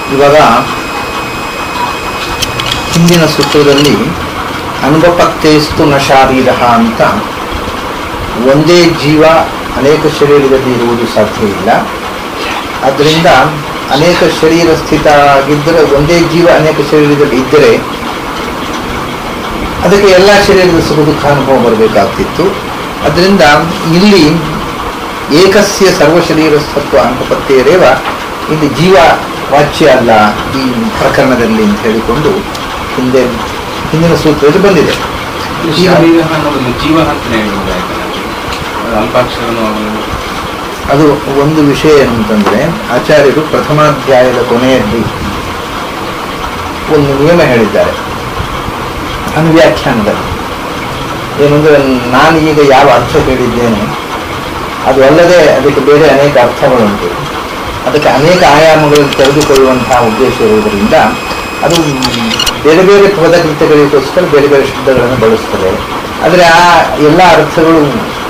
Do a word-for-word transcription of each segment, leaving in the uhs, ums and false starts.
ಇವಾಗ ಹಿಂದಿನ ಸೂತ್ರದಲ್ಲಿ ಅನುಪತ್ತೇಸ್ತು ನ ಶಾರೀರ ಅಂತ ಒಂದೇ ಜೀವ ಅನೇಕ ಶರೀರದಲ್ಲಿ ಇರುವುದು ಸಾಧ್ಯ ಇಲ್ಲ. ಆದ್ದರಿಂದ ಅನೇಕ ಶರೀರ ಸ್ಥಿತ ಆಗಿದ್ದರೆ, ಒಂದೇ ಜೀವ ಅನೇಕ ಶರೀರದಲ್ಲಿ ಇದ್ದರೆ ಅದಕ್ಕೆ ಎಲ್ಲ ಶರೀರದ ಸುಖ ದುಃಖ ಅನುಭವ ಬರಬೇಕಾಗ್ತಿತ್ತು. ಅದರಿಂದ ಇಲ್ಲಿ ಏಕಸ್ಯ ಸರ್ವ ಶರೀರಸ್ಥತ್ವ ಅನುಪತ್ತೇರೇವ, ಇಲ್ಲಿ ಜೀವ ವಾಚ್ಯ ಅಲ್ಲ ಈ ಪ್ರಕರಣದಲ್ಲಿ ಅಂತ ಹೇಳಿಕೊಂಡು ಹಿಂದೆ ಹಿಂದಿನ ಸೂತ್ರದಲ್ಲಿ ಬಂದಿದೆ. ಅದು ಒಂದು ವಿಷಯ ಏನಂತಂದ್ರೆ, ಆಚಾರ್ಯರು ಪ್ರಥಮಾಧ್ಯಾಯದ ಕೊನೆಯಲ್ಲಿ ಒಂದು ನಿಯಮ ಹೇಳಿದ್ದಾರೆ ಅನುವ್ಯಾಖ್ಯಾನದಲ್ಲಿ. ಏನಂದ್ರೆ, ನಾನು ಈಗ ಯಾವ ಅರ್ಥ ಹೇಳಿದ್ದೇನೆ ಅದು ಅಲ್ಲದೆ ಅದಕ್ಕೆ ಬೇರೆ ಅನೇಕ ಅರ್ಥಗಳುಂಟು. ಅದಕ್ಕೆ ಅನೇಕ ಆಯಾಮಗಳನ್ನು ತೆಗೆದುಕೊಳ್ಳುವಂತಹ ಉದ್ದೇಶ ಇರುವುದರಿಂದ ಅದು ಬೇರೆ ಬೇರೆ ಪದಕೃತ್ಯಗಳಿಗೋಸ್ಕರ ಬೇರೆ ಬೇರೆ ಶಬ್ದಗಳನ್ನು ಬಳಸ್ತದೆ. ಆದರೆ ಆ ಎಲ್ಲ ಅರ್ಥಗಳು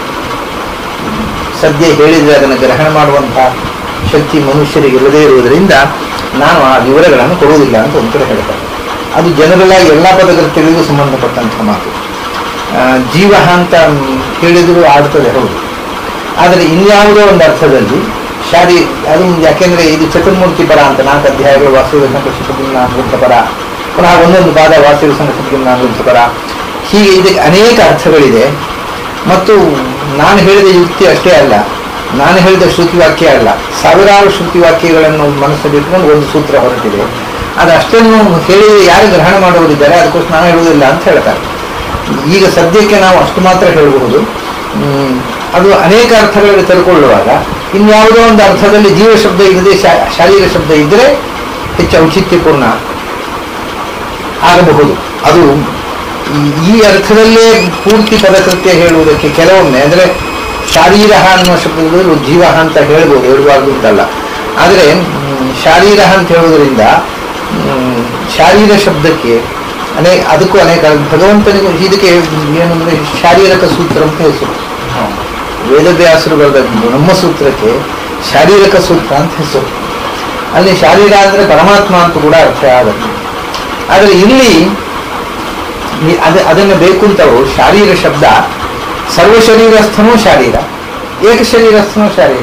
ಸದ್ಯ ಹೇಳಿದರೆ ಅದನ್ನು ಗ್ರಹಣ ಮಾಡುವಂತಹ ಶಕ್ತಿ ಮನುಷ್ಯರಿಗೆ ಇಲ್ಲದೇ ಇರುವುದರಿಂದ ನಾನು ಆ ವಿವರಗಳನ್ನು ಕೊಡುವುದಿಲ್ಲ ಅಂತ ಒಂದು ಕಡೆ ಹೇಳ್ತಾರೆ. ಅದು ಜನರಲಾಗಿ ಎಲ್ಲ ಪದಕೃತ್ಯಗಳಿಗೂ ಸಂಬಂಧಪಟ್ಟಂಥ ಮಾತು. ಜೀವ ಅಂತ ಹೇಳಿದರೂ ಆಡ್ತದೆ, ಹೌದು. ಆದರೆ ಇನ್ಯಾವುದೋ ಒಂದು ಅರ್ಥದಲ್ಲಿ ಶಾರೀ ಅದು ಯಾಕೆಂದರೆ ಇದು ಚತುರ್ಮೂರ್ತಿ ಪರ ಅಂತ ನಾಲ್ಕು ಅಧ್ಯಾಯಗಳು ವಾಸುದೇವ ಸಂಕೃತ ಪರ, ಪುನಃ ಒಂದೊಂದು ಪಾದ ವಾಸುದೇವ ಸಂಕೃತ ಪರ, ಹೀಗೆ ಇದಕ್ಕೆ ಅನೇಕ ಅರ್ಥಗಳಿದೆ. ಮತ್ತು ನಾನು ಹೇಳಿದ ಯುಕ್ತಿ ಅಷ್ಟೇ ಅಲ್ಲ, ನಾನು ಹೇಳಿದ ಶ್ರುತಿವಾಕ್ಯ ಅಲ್ಲ, ಸಾವಿರಾರು ಶ್ರುತಿವಾಕ್ಯಗಳನ್ನು ಮನಸ್ಸಲ್ಲಿ ಇಟ್ಕೊಂಡು ಒಂದು ಸೂತ್ರ ಹೊರಟಿದೆ. ಅದು ಅಷ್ಟನ್ನು ಹೇಳಿ ಯಾರು ಗ್ರಹಣ ಮಾಡುವುದಿದ್ದಾರೆ, ಅದಕ್ಕೋಸ್ಕರ ನಾನು ಹೇಳುವುದಿಲ್ಲ ಅಂತ ಹೇಳ್ತಾರೆ. ಈಗ ಸದ್ಯಕ್ಕೆ ನಾವು ಅಷ್ಟು ಮಾತ್ರ ಹೇಳಬಹುದು. ಅದು ಅನೇಕ ಅರ್ಥಗಳಲ್ಲಿ ತೆಗೆದುಕೊಳ್ಳುವಾಗ ಇನ್ಯಾವುದೋ ಒಂದು ಅರ್ಥದಲ್ಲಿ ಜೀವ ಶಬ್ದ ಇಲ್ಲದೆ ಶಾರೀರ ಶಬ್ದ ಇದ್ದರೆ ಹೆಚ್ಚು ಔಚಿತ್ಯಪೂರ್ಣ ಆಗಬಹುದು. ಅದು ಈ ಅರ್ಥದಲ್ಲೇ ಪೂರ್ತಿ ಪದಕೃತ್ಯ ಹೇಳುವುದಕ್ಕೆ ಕೆಲವೊಮ್ಮೆ ಅಂದರೆ ಶಾರೀರ ಅನ್ನುವ ಶಬ್ದದಲ್ಲಿ ಜೀವ ಅಂತ ಹೇಳ್ಬೋದು, ಹೇಳಬಾರ್ದು ಅಂತಲ್ಲ. ಆದರೆ ಶಾರೀರ ಅಂತ ಹೇಳುವುದರಿಂದ ಶಾರೀರ ಶಬ್ದಕ್ಕೆ ಅನೇಕ ಅದಕ್ಕೂ ಅನೇಕ ಭಗವಂತನಿಗೂ ಇದಕ್ಕೆ ಏನಂದರೆ ಶಾರೀರಕ ಸೂತ್ರ ಅಂತ ಹೆಸರು. ವೇದವ್ಯಾಸರು ಬರೆದ ಬ್ರಹ್ಮಸೂತ್ರಕ್ಕೆ ಶಾರೀರಕ ಸೂತ್ರ ಅಂತ ಹೆಸರು. ಅಲ್ಲಿ ಶಾರೀರ ಅಂದರೆ ಪರಮಾತ್ಮ ಅಂತ ಕೂಡ ಅರ್ಥ ಆಗುತ್ತೆ. ಆದರೆ ಇಲ್ಲಿ ಅದ ಅದನ್ನು ಬೇಕು ಅಂತವು ಶಾರೀರ ಶಬ್ದ ಸರ್ವ ಶರೀರಸ್ಥನೂ ಶಾರೀರ, ಏಕ ಶರೀರಸ್ಥನೂ ಶಾರೀರ.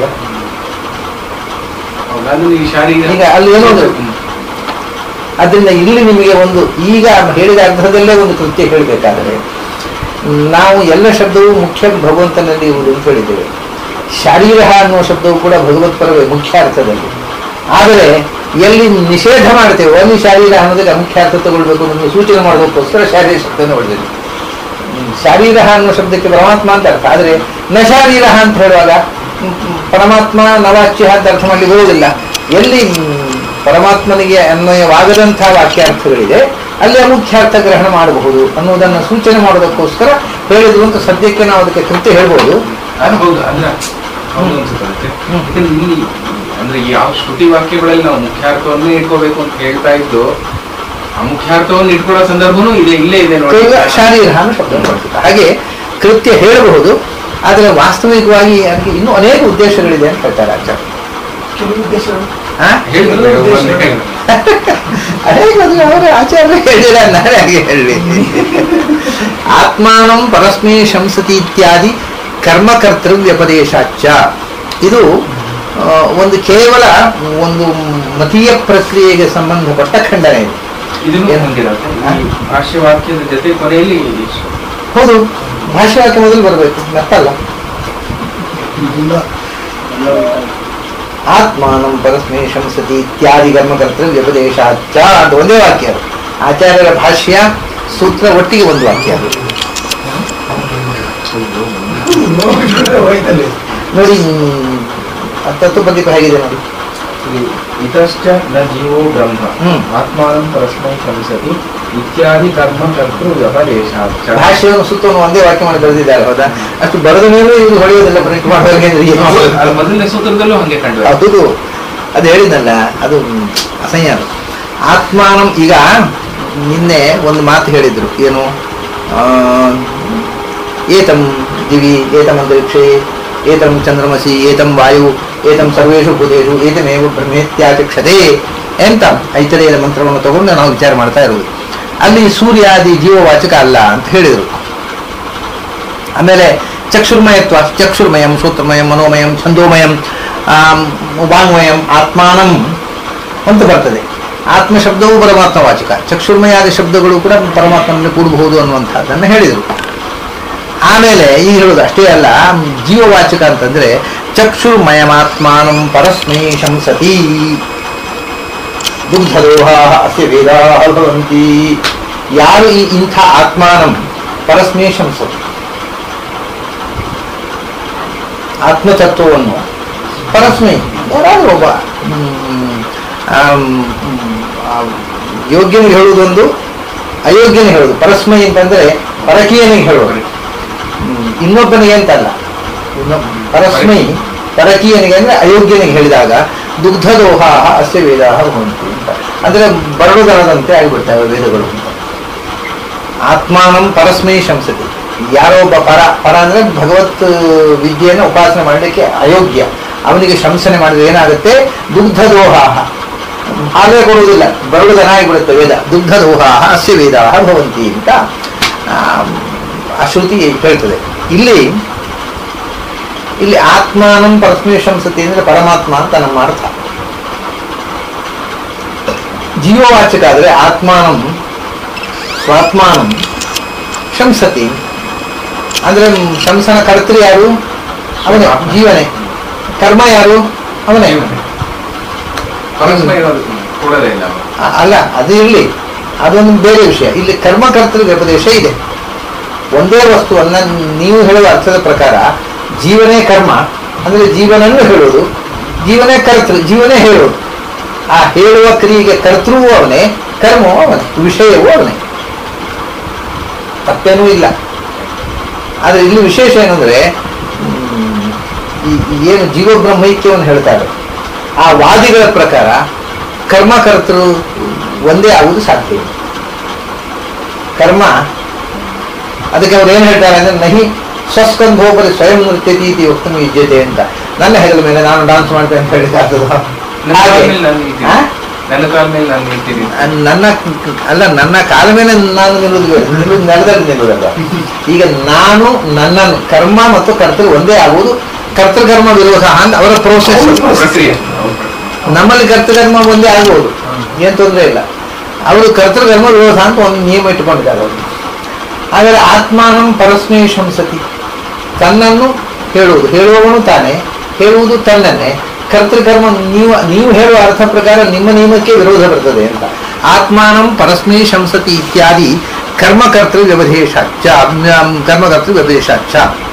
ಈಗ ಅಲ್ಲಿ ಏನೋ ಅದರಿಂದ ಇಲ್ಲಿ ನಿಮಗೆ ಒಂದು ಈಗ ಹೇಳಿದ ಅರ್ಥದಲ್ಲೇ ಒಂದು ಕೃತ್ಯ ಹೇಳಬೇಕಾದರೆ, ನಾವು ಎಲ್ಲ ಶಬ್ದವು ಮುಖ್ಯ ಭಗವಂತನಲ್ಲಿ ಇರುವುದು ಅಂತ ಹೇಳಿದ್ದೇವೆ. ಶಾರೀರ ಅನ್ನುವ ಶಬ್ದವು ಕೂಡ ಭಗವತ್ಪರವೇ ಮುಖ್ಯ ಅರ್ಥದಲ್ಲಿ. ಆದರೆ ಎಲ್ಲಿ ನಿಷೇಧ ಮಾಡ್ತೇವೆ ಒಂದು ಶಾರೀರ ಅನ್ನೋದಕ್ಕೆ ಮುಖ್ಯ ಅರ್ಥ ತಗೊಳ್ಬೇಕು ಅನ್ನೋ ಸೂಚನೆ ಮಾಡೋದಕ್ಕೋಸ್ಕರ ಶಾರೀರ ಶಬ್ದವನ್ನು ಹೊಡೆದಿದೆ. ಶಾರೀರ ಅನ್ನೋ ಶಬ್ದಕ್ಕೆ ಪರಮಾತ್ಮ ಅಂತ ಅರ್ಥ. ಆದರೆ ನ ಶಾರೀರ ಅಂತ ಹೇಳುವಾಗ ಪರಮಾತ್ಮ ನವಾಚ್ಯ ಅಂತ ಅರ್ಥ ಮಾಡಲಿಕ್ಕೆ ಹೋಗುವುದಿಲ್ಲ. ಎಲ್ಲಿ ಪರಮಾತ್ಮನಿಗೆ ಅನ್ವಯವಾಗದಂಥ ವಾಕ್ಯಾರ್ಥಗಳಿದೆ ಅಲ್ಲಿ ಮುಖ್ಯಾರ್ಥ ಗ್ರಹಣ ಮಾಡಬಹುದು ಅನ್ನೋದನ್ನು ಸೂಚನೆ ಮಾಡೋದಕ್ಕೋಸ್ಕರ ಹೇಳಿದ್ರು ಅಂತ ಸದ್ಯಕ್ಕೆ ನಾವು ಅದಕ್ಕೆ ಕೃತ್ಯ ಹೇಳ್ಬೋದು. ಅನ್ಬಹುದು ಅಂದ್ರೆ ಇಲ್ಲಿ ಅಂದ್ರೆ ಯಾವ ಶ್ರುತಿ ವಾಕ್ಯಗಳಲ್ಲಿ ನಾವು ಮುಖ್ಯಾರ್ಥವನ್ನೇ ಇಟ್ಕೋಬೇಕು ಅಂತ ಹೇಳ್ತಾ ಇದ್ದು ಆ ಮುಖ್ಯಾರ್ಥವನ್ನು ಇಟ್ಕೊಳ್ಳೋ ಸಂದರ್ಭನೂ ಇದೆ, ಇಲ್ಲೇ ಇದೆ ನೋಡಿ. ಶಾರೀರ ಶಬ್ದ ಮಾಡ್ತಾರೆ. ಹಾಗೆ ಕೃತ್ಯ ಹೇಳಬಹುದು, ಆದರೆ ವಾಸ್ತವಿಕವಾಗಿ ಅದಕ್ಕೆ ಇನ್ನೂ ಅನೇಕ ಉದ್ದೇಶಗಳಿದೆ ಅಂತ ಹೇಳ್ತಾರೆ ಆಚಾರ್ಯ. ಕೆಲವು ಉದ್ದೇಶಗಳು ಅವರ ಆಚಾರ್ಯ ಹೇಳಿಲ್ಲ, ನಾನೇ ಹಾಗೆ ಹೇಳಿ. ಆತ್ಮಾನಂ ಪರಸ್ಮೈ ಶಂಸತಿ ಇತ್ಯಾದಿ ಕರ್ಮಕರ್ತೃವ್ಯಪದೇಶಾಚ. ಇದು ಒಂದು ಕೇವಲ ಒಂದು ಮತೀಯ ಪ್ರಕ್ರಿಯೆಗೆ ಸಂಬಂಧಪಟ್ಟ ಖಂಡನೆ. ಇದು ಭಾಷ್ಯವಾಕ್ಯದ ಜೊತೆ ಕೊನೆಯಲ್ಲಿ ಹೌದು, ಭಾಷ್ಯವಾಕ್ಯ ಮೊದಲು ಬರಬೇಕು, ಮತ್ತಲ್ಲ. ಆತ್ಮಾನಂ ಪರಸ್ಮೈ ಶಂಸತಿ ಇತ್ಯಾದಿ ಕರ್ಮಕರ್ತೃವ್ಯಪದೇಶಾಚ ಅಂತ ಒಂದೇ ವಾಕ್ಯ. ಆಚಾರ್ಯರ ಭಾಷ್ಯ ಸೂತ್ರ ಒಟ್ಟಿಗೆ ಒಂದು ವಾಕ್ಯ. ನೋಡಿ ತತ್ವಪದೀಪ ಹೇಗಿದೆ ನೋಡಿ. ಇತಶ್ಚ ನ ಜೀವೋ ಬ್ರಹ್ಮ ಆತ್ಮಾನಂ ಪರಸ್ಮೈ ಶಂಸತಿ ಇತ್ಯಾದಿ ಕರ್ಮ ಕರ್ತೃ ವ್ಯಪದೇಶಾಚ. ಭಾಷ್ಯವನ್ನು ಸೂತ್ರವನ್ನು ಒಂದೇ ವಾಕ್ಯ ಮಾಡಿ ಬರೆದಿದ್ದಾರೆ. ಹೌದಾ? ಅಷ್ಟು ಬರೆದ ಮೇಲೆ ಇದು ಹೊಳೆಯೋದಿಲ್ಲ, ಪ್ರಿಂಟ್ ಮಾಡುವಾಗ ಮೊದಲನೇ ಸೂತ್ರದಲ್ಲೂ ಹಂಗೆ ಕಂಡು ಅದು ಅದು ಹೇಳಿದ್ನಲ್ಲ, ಅದು ಅಸಹ್ಯ. ಆತ್ಮಾನಂ ಈಗ ನಿನ್ನೆ ಒಂದು ಮಾತು ಹೇಳಿದ್ರು, ಏನು ಏತಂ ದಿವಿ ಏತಂ ಅಂತರಿಕ್ಷೇ ಏತಂ ಚಂದ್ರಮಸಿ ಏತಂ ವಾಯು ಏತಂ ಸರ್ವೇಷು ಭೂತೇಷು ಏತಮೇವ ಬ್ರಹ್ಮೇತ್ಯಾಚಕ್ಷತೆ ಎಂತ ಐತರೇಯರ ಮಂತ್ರವನ್ನು ತಗೊಂಡು ನಾವು ವಿಚಾರ ಮಾಡ್ತಾ ಇರೋದು. ಅಲ್ಲಿ ಸೂರ್ಯಾದಿ ಜೀವವಾಚಕ ಅಲ್ಲ ಅಂತ ಹೇಳಿದರು. ಆಮೇಲೆ ಚಕ್ಷುರ್ಮಯತ್ವ, ಚಕ್ಷುರ್ಮಯಂ, ಶ್ರೋತ್ರಮಯಂ, ಮನೋಮಯಂ, ಛಂದೋಮಯಂ, ವಾಂಗ್ಮಯಂ, ಆತ್ಮಾನಂ ಅಂತ ಬರ್ತದೆ. ಆತ್ಮ ಶಬ್ದವು ಪರಮಾತ್ಮ ವಾಚಕ, ಚಕ್ಷುರ್ಮಯಾದಿ ಶಬ್ದಗಳು ಕೂಡ ಪರಮಾತ್ಮನಲ್ಲಿ ಕೂಡಬಹುದು ಅನ್ನುವಂಥದ್ದನ್ನು ಹೇಳಿದರು. ಆಮೇಲೆ ಈಗ ಹೇಳೋದು ಅಷ್ಟೇ ಅಲ್ಲ, ಜೀವವಾಚಕ ಅಂತಂದ್ರೆ ಚಕ್ಷುರ್ಮಯಮಾತ್ಮಾನಂ ಪರಸ್ಮೈ ಶಂಸತಿ ದುಗ್ಧದೋಹಾ ಅಸ್ಯ ವೇದಾಃ ಭವಂತಿ. ಯಾರು ಈ ಇಂಥ ಆತ್ಮಾನಂ ಪರಸ್ಮೈ ಶಂಸತಿ, ಆತ್ಮತತ್ವವನ್ನು ಪರಸ್ಮೈ ಯಾರಾದ್ರೂ ಒಬ್ಬ ಯೋಗ್ಯನಿಗೆ ಹೇಳುವುದೊಂದು, ಅಯೋಗ್ಯನಿಗೆ ಹೇಳುವುದು. ಪರಸ್ಮೈ ಅಂತಂದ್ರೆ ಪರಕೀಯನಿಗೆ ಹೇಳುವುದು, ಇನ್ನೊಬ್ಬನಿಗೆ ಅಂತಲ್ಲ. ಪರಸ್ಮೈ ಪರಕೀಯನಿಗೆ ಅಂದ್ರೆ ಅಯೋಗ್ಯನಿಗೆ ಹೇಳಿದಾಗ ದುಗ್ಧದೋಹ ಅಸ್ಯ ವೇದಾಃ ಭವಂತಿ ಅಂತ, ಅಂದ್ರೆ ಬರಡುದನದಂತೆ ಆಗಿಬಿಡ್ತವೆ ವೇದಗಳು ಅಂತ. ಆತ್ಮಾನಂ ಪರಸ್ಮೈ ಶಂಸತಿ, ಯಾರೋ ಒಬ್ಬ ಪರ ಪರ ಅಂದ್ರೆ ಭಗವತ್ ವಿದ್ಯೆಯನ್ನು ಉಪಾಸನೆ ಮಾಡಲಿಕ್ಕೆ ಅಯೋಗ್ಯ, ಅವನಿಗೆ ಶಂಸನೆ ಮಾಡಿದ್ರೆ ಏನಾಗುತ್ತೆ, ದುಗ್ಧದೋಹ, ಹಾಗೆ ಕೊಡುವುದಿಲ್ಲ, ಬರಡುದನ ಆಗಿಬಿಡುತ್ತೆ ವೇದ. ದುಗ್ಧದೋಹ ಅಸ್ಯ ವೇದಾಃ ಭವಂತಿ ಅಂತ ಆ ಶ್ರುತಿ ಹೇಳ್ತದೆ. ಇಲ್ಲಿ ಇಲ್ಲಿ ಆತ್ಮಾನಂ ಪರಸ್ಮೈ ಶಂಸತಿ ಅಂದ್ರೆ ಪರಮಾತ್ಮ ಅಂತ ನಮ್ಮ ಅರ್ಥ. ಜೀವವಾಚಕ ಆದ್ರೆ ಆತ್ಮಾನಂ ಸ್ವಾತ್ಮಾನಂ ಶಂಸತಿ ಅಂದ್ರೆ ಶಂಸನ ಕರ್ತೃ ಯಾರು, ಅವನೇ, ಜೀವನೇ. ಕರ್ಮ ಯಾರು, ಅವನೇ. ಅಲ್ಲ, ಅದು ಇರಲಿ, ಅದೊಂದು ಬೇರೆ ವಿಷಯ. ಇಲ್ಲಿ ಕರ್ಮಕರ್ತೃ ವ್ಯಪದೇಶ ಇದೆ. ಒಂದೇ ವಸ್ತುವನ್ನ ನೀವು ಹೇಳುವ ಅರ್ಥದ ಪ್ರಕಾರ ಜೀವನೇ ಕರ್ಮ ಅಂದ್ರೆ ಜೀವನನ್ನು ಹೇಳುವುದು, ಜೀವನೇ ಕರ್ತೃ, ಜೀವನೇ ಹೇಳುವುದು. ಆ ಹೇಳುವ ಕ್ರಿಯೆಗೆ ಕರ್ತೃವೂ ಅವನೇ, ಕರ್ಮವೂ ಅವನೇ, ವಿಷಯವೂ ಅವನೇ, ತಪ್ಪೇನೂ ಇಲ್ಲ. ಆದರೆ ಇಲ್ಲಿ ವಿಶೇಷ ಏನಂದ್ರೆ ಏನು ಜೀವಬ್ರಹ್ಮೈಕ್ಯವನ್ನು ಹೇಳ್ತಾರೆ, ಆ ವಾದಿಗಳ ಪ್ರಕಾರ ಕರ್ಮಕರ್ತೃ ಒಂದೇ ಆಗುವುದು ಸಾಧ್ಯ ಇಲ್ಲ. ಕರ್ಮ, ಅದಕ್ಕೆ ಅವ್ರು ಏನು ಹೇಳ್ತಾರೆ ಅಂದ್ರೆ ನಹಿ ಸ್ವಸ್ಕಂಧೋಪರಿ ಸ್ವಯಂ ನೃತ್ಯತಿ ಇತಿ ವಕ್ತುಂ ಯುಜ್ಯತೆ ಅಂತ. ನನ್ನ ಹೆಗಲ ಮೇಲೆ ನಾನು ಡಾನ್ಸ್ ಮಾಡ್ತೇನೆ ಅಂತ ಹೇಳಿದ ನನ್ನ ಅಲ್ಲ, ನನ್ನ ಕಾಲ ಮೇಲೆ ನಾನು ನಿಲ್ಲುವುದು ನಿಲ್ಲುವುದು ನೆಲದಲ್ಲಿ ನಿಲ್ಲುವುದಲ್ಲ. ಈಗ ನಾನು ನನ್ನನ್ನು ಕರ್ಮ ಮತ್ತು ಕರ್ತೃ ಒಂದೇ ಆಗುವುದು, ಕರ್ತೃಕರ್ಮ ವಿರೋಧ ಅಂತ ಅವರ ಪ್ರೋಸೆಸ್. ನಮ್ಮಲ್ಲಿ ಕರ್ತೃಕರ್ಮ ಒಂದೇ ಆಗಬಹುದು, ಏನ್ ತೊಂದರೆ ಇಲ್ಲ. ಅವರು ಕರ್ತೃಕರ್ಮ ವಿರೋಧ ಅಂತ ಒಂದು ನಿಯಮ ಇಟ್ಟುಕೊಂಡಿದ್ದಾರೆ ಅವರು. ಆದರೆ ಆತ್ಮಾನಂ ಪರಸ್ಮೈ ಶಂಸತಿ, ತನ್ನನ್ನು ಹೇಳುವುದು, ಹೇಳುವವನು ತಾನೇ, ಹೇಳುವುದು ತನ್ನನ್ನೇ. ಕರ್ತೃಕರ್ಮ ನೀವು ನೀವು ಹೇಳುವ ಅರ್ಥ ಪ್ರಕಾರ ನಿಮ್ಮ ನಿಯಮಕ್ಕೆ ವಿರೋಧ ಬರ್ತದೆ ಅಂತ. ಆತ್ಮಾನಂ ಪರಸ್ಮೈ ಶಂಸತಿ ಇತ್ಯಾದಿ ಕರ್ಮಕರ್ತೃ ವ್ಯವಧೇಶಾಚ, ಕರ್ಮಕರ್ತೃ ವ್ಯವಧೇಶಾಚ.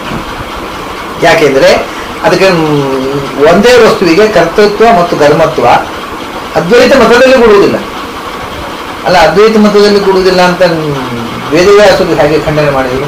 ಯಾಕೆಂದ್ರೆ ಅದಕ್ಕೆ ಒಂದೇ ವಸ್ತುವಿಗೆ ಕರ್ತೃತ್ವ ಮತ್ತು ಕರ್ಮತ್ವ ಅದ್ವೈತ ಮತದಲ್ಲಿ ಕೊಡುವುದಿಲ್ಲ. ಅಲ್ಲ, ಅದ್ವೈತ ಮತದಲ್ಲಿ ಕೊಡುವುದಿಲ್ಲ ಅಂತ ವೇದವ್ಯಾಸರು ಹೇಗೆ ಖಂಡನೆ ಮಾಡಿದರು?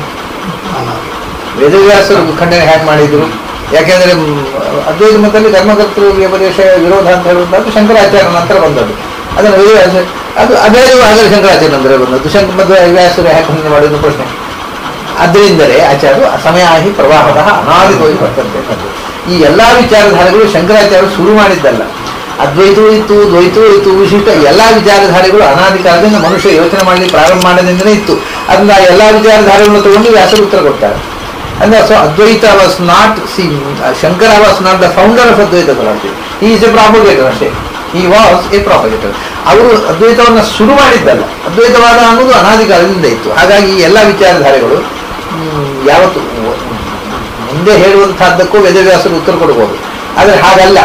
ವೇದವ್ಯಾಸರು ಖಂಡನೆ ಹೇಗೆ ಮಾಡಿದ್ರು? ಯಾಕೆಂದ್ರೆ ಅದ್ವೈತ ಮತದಲ್ಲಿ ಕರ್ಮಕರ್ತೃ ವ್ಯಪದೇಶ ವಿರೋಧ ಅಂತ ಹೇಳುವಂಥದ್ದು ಶಂಕರಾಚಾರ್ಯ ನಂತರ ಬಂದದ್ದು. ಅದನ್ನು ವೇದವ್ಯಾಸ ಅದು ಅಭೇದವು ಆಗಲಿ ಶಂಕರಾಚಾರ್ಯ ನಂತರ ಬಂದದ್ದು. ಶಂಕ ಮಧ್ವ್ಯಾಸರು ಹೇಗೆ ಖಂಡನೆ ಮಾಡಿದ್ರು ಪ್ರಶ್ನೆ. ಅದರಿಂದಲೇ ಆಚಾರ್ಯರು ಸಮಯಾಹಿ ಪ್ರವಾಹದ ಅನಾದಿಗೋಗಿ ಬರ್ತಂತೆ. ಈ ಎಲ್ಲಾ ವಿಚಾರಧಾರೆಗಳು ಶಂಕರಾಚಾರ್ಯರು ಶುರು ಮಾಡಿದ್ದಲ್ಲ. ಅದ್ವೈತವೂ ಇತ್ತು, ದ್ವೈತವೂ ಇತ್ತು, ವಿಶಿಷ್ಟ ಎಲ್ಲಾ ವಿಚಾರಧಾರೆಗಳು ಅನಾದಿ ಕಾಲದಿಂದ ಮನುಷ್ಯ ಯೋಚನೆ ಮಾಡಲಿಕ್ಕೆ ಪ್ರಾರಂಭ ಮಾಡೋದ್ರಿಂದಲೇ ಇತ್ತು. ಅದರಿಂದ ಆ ಎಲ್ಲಾ ವಿಚಾರಧಾರೆಗಳನ್ನು ತಗೊಂಡು ವ್ಯಾಸರು ಉತ್ತರ ಕೊಡ್ತಾರೆ. ಅಂದ್ರೆ so Advaita was not see Shankara was not the founder of Advaita philosophy, he is a propagator ಅಷ್ಟೇ. He was A ಪ್ರಾಪಗೇಟರ್. ಅವರು ಅದ್ವೈತವನ್ನು ಶುರು ಮಾಡಿದ್ದಲ್ಲ. ಅದ್ವೈತವಾದ ಅನ್ನೋದು ಅನಾದಿ ಕಾಲದಿಂದ ಇತ್ತು. ಹಾಗಾಗಿ ಎಲ್ಲ ವಿಚಾರಧಾರೆಗಳು ಯಾವತ್ತು ಮುಂದೆ ಹೇಳುವಂತಹದ್ದಕ್ಕೂ ವೇದವ್ಯಾಸರು ಉತ್ತರ ಕೊಡ್ಬೋದು. ಆದರೆ ಹಾಗಲ್ಲ.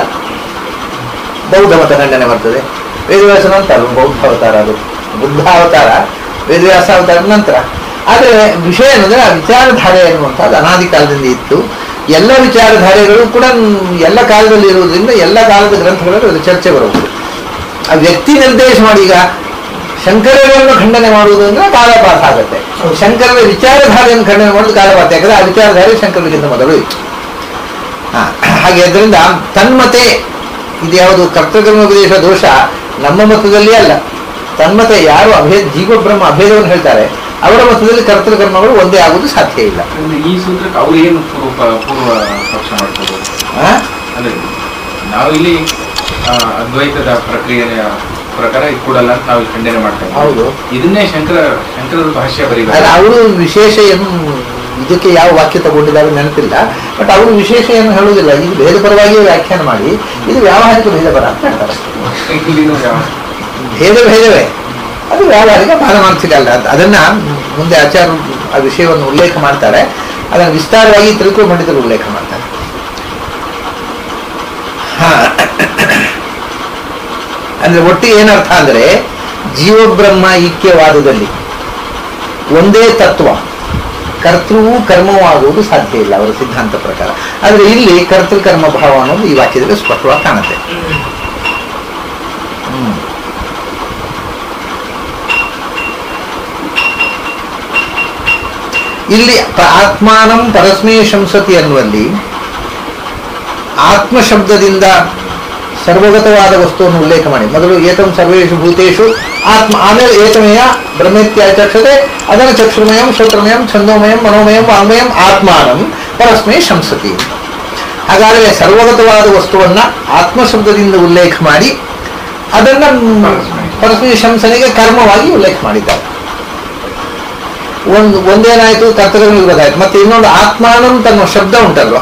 ಬೌದ್ಧ ಮತ ಖಂಡನೆ ಬರ್ತದೆ, ವೇದವ್ಯಾಸ ನಂತರ ಬೌದ್ಧ ಅವತಾರ, ಅದು ಬುದ್ಧ ಅವತಾರ, ವೇದವ್ಯಾಸ ಅವತಾರದ ನಂತರ. ಆದರೆ ವಿಷಯ ಏನಂದ್ರೆ ಆ ವಿಚಾರಧಾರೆ ಎನ್ನುವಂಥದ್ದು ಅನಾದಿ ಕಾಲದಿಂದ ಇತ್ತು. ಎಲ್ಲ ವಿಚಾರಧಾರೆಗಳು ಕೂಡ ಎಲ್ಲ ಕಾಲದಲ್ಲಿ ಇರುವುದರಿಂದ ಎಲ್ಲ ಕಾಲದ ಗ್ರಂಥಗಳಲ್ಲಿ ಅದು ಚರ್ಚೆ ಬರಬಹುದು. ಆ ವ್ಯಕ್ತಿ ನಿರ್ದೇಶ ಮಾಡಿ ಈಗ ಶಂಕರರನ್ನು ಖಂಡನೆ ಮಾಡುವುದು ಅಂದ್ರೆ ಕಾಲಪಾತ ಆಗುತ್ತೆ. ಶಂಕರರ ವಿಚಾರಧಾರೆಯನ್ನು ಖಂಡನೆ ಮಾಡುವುದು ಕಾಲಪಾತ, ಯಾಕಂದ್ರೆ ಆ ವಿಚಾರಧಾರೆ ಶಂಕರರಿಗಿಂತ ಮೊದಲು ಇತ್ತು. ಹಾ, ಹಾಗೆ ಅದರಿಂದ ತನ್ಮತೆ ಇದು ಯಾವುದು ಕರ್ತೃಕರ್ಮೋಪದೇಶ ದೋಷ ನಮ್ಮ ಮತದಲ್ಲಿ ಅಲ್ಲ. ತನ್ಮತೆ ಯಾರು ಅಭೇದ ಜೀವಬ್ರಹ್ಮ ಅಭೇದವನ್ನು ಹೇಳ್ತಾರೆ ಅವರ ಮತದಲ್ಲಿ ಕರ್ತೃಕರ್ಮಗಳು ಒಂದೇ ಆಗುವುದು ಸಾಧ್ಯ ಇಲ್ಲ. ಈ ಸೂತ್ರಕ್ಕೆ ಅವ್ರು ಏನು ಪೂರ್ವ ಪೂರ್ವ ಪಕ್ಷ ಮಾಡ್ಕೋಬಹುದು? ಅಂದ್ರೆ ನಾವು ಇಲ್ಲಿ ಅದ್ವೈತದ ಪ್ರಕ್ರಿಯೆಯ ಪ್ರಕಾರ ಇದು ಕೊಡಲ್ಲ ಅಂತ ನಾವು ಖಂಡನೆ ಮಾಡ್ತಾ ಇದ್ದೀವಿ. ಹೌದು. ಇದನ್ನೇ ಶಂಕರ ಶಂಕರರ ಭಾಷ್ಯ ಬರೀತಾರೆ. ಅವರು ವಿಶೇಷ ಏನು ಇದಕ್ಕೆ ಯಾವ ವಾಕ್ಯ ತಗೊಂಡಿದ್ದಾರೆ ನೆನಪಿಲ್ಲ, ಬಟ್ ಅವರು ವಿಶೇಷ ಏನು ಹೇಳುವುದಿಲ್ಲ. ಇದು ಭೇದ ಪರವಾಗಿಯೇ ವ್ಯಾಖ್ಯಾನ ಮಾಡಿ ಇದು ವ್ಯಾವಹಾರಿಕ ಭೇದ ಪರ ಅಂತ ಹೇಳ್ತಾರೆ. ಇಲ್ಲಿನೂ ಯಾವ- ಭೇದ ಭೇದವೇ, ಅದು ವ್ಯಾವಹಾರಿಕ ಪಾರಮಾರ್ಥಿಕ ಅಲ್ಲ ಅಂತ. ಅದನ್ನ ಮುಂದೆ ಆಚಾರ್ಯರು ಆ ವಿಷಯವನ್ನು ಉಲ್ಲೇಖ ಮಾಡ್ತಾರೆ. ಅದನ್ನು ವಿಸ್ತಾರವಾಗಿ ತಿಳ್ಕೊ ಪಂಡಿತರು ಉಲ್ಲೇಖ ಮಾಡ್ತಾರೆ. ಹಾ, ಅಂದ್ರೆ ಒಟ್ಟಿಗೆ ಏನರ್ಥ ಅಂದ್ರೆ ಜೀವಬ್ರಹ್ಮ ಐಕ್ಯವಾದದಲ್ಲಿ ಒಂದೇ ತತ್ವ ಕರ್ತೃವೂ ಕರ್ಮವೂ ಆಗುವುದು ಸಾಧ್ಯ ಇಲ್ಲ ಅವರ ಸಿದ್ಧಾಂತ ಪ್ರಕಾರ. ಆದ್ರೆ ಇಲ್ಲಿ ಕರ್ತೃಕರ್ಮ ಭಾವ ಅನ್ನೋದು ಈ ವಾಕ್ಯದಲ್ಲಿ ಸ್ಪಷ್ಟವಾಗಿ ಕಾಣುತ್ತೆ. ಹ್ಮ್ ಇಲ್ಲಿ ಆತ್ಮಾನಂ ಪರಸ್ಮೈ ಶಂಸತಿ ಅನ್ನುವಲ್ಲಿ ಆತ್ಮ ಶಬ್ದದಿಂದ ಸರ್ವಗತವಾದ ವಸ್ತುವನ್ನು ಉಲ್ಲೇಖ ಮಾಡಿ ಮೊದಲು ಏತಂ ಸರ್ವೇಷು ಭೂತೇಷು ಆತ್ಮ, ಆಮೇಲೆ ಏತಮಯ ಬ್ರಹ್ಮೇತ್ಯಾಚಕ್ಷತೆ, ಅದರ ಚಕ್ಷುರ್ಮಯಂ ಶ್ರೋತ್ರಮಯಂ ಛಂದೋಮಯಂ ಮನೋಮಯಂ ವಾಂಗ್ಮಯಂ ಆತ್ಮಾನಂ ಪರಸ್ಮೈ ಶಂಸತಿ. ಹಾಗಾದರೆ ಸರ್ವಗತವಾದ ವಸ್ತುವನ್ನ ಆತ್ಮ ಶಬ್ದದಿಂದ ಉಲ್ಲೇಖ ಮಾಡಿ ಅದನ್ನ ಪರಸ್ಮೈ ಶಂಸನೆಗೆ ಕರ್ಮವಾಗಿ ಉಲ್ಲೇಖ ಮಾಡಿದ್ದಾರೆ. ಒಂದು ಒಂದೇನಾಯ್ತು, ಕರ್ತವ್ಯ ಗೊತ್ತಾಯ್ತು. ಮತ್ತೆ ಇನ್ನೊಂದು ಆತ್ಮಾನಂ ತನ್ನ ಶಬ್ದ ಉಂಟಲ್ವ,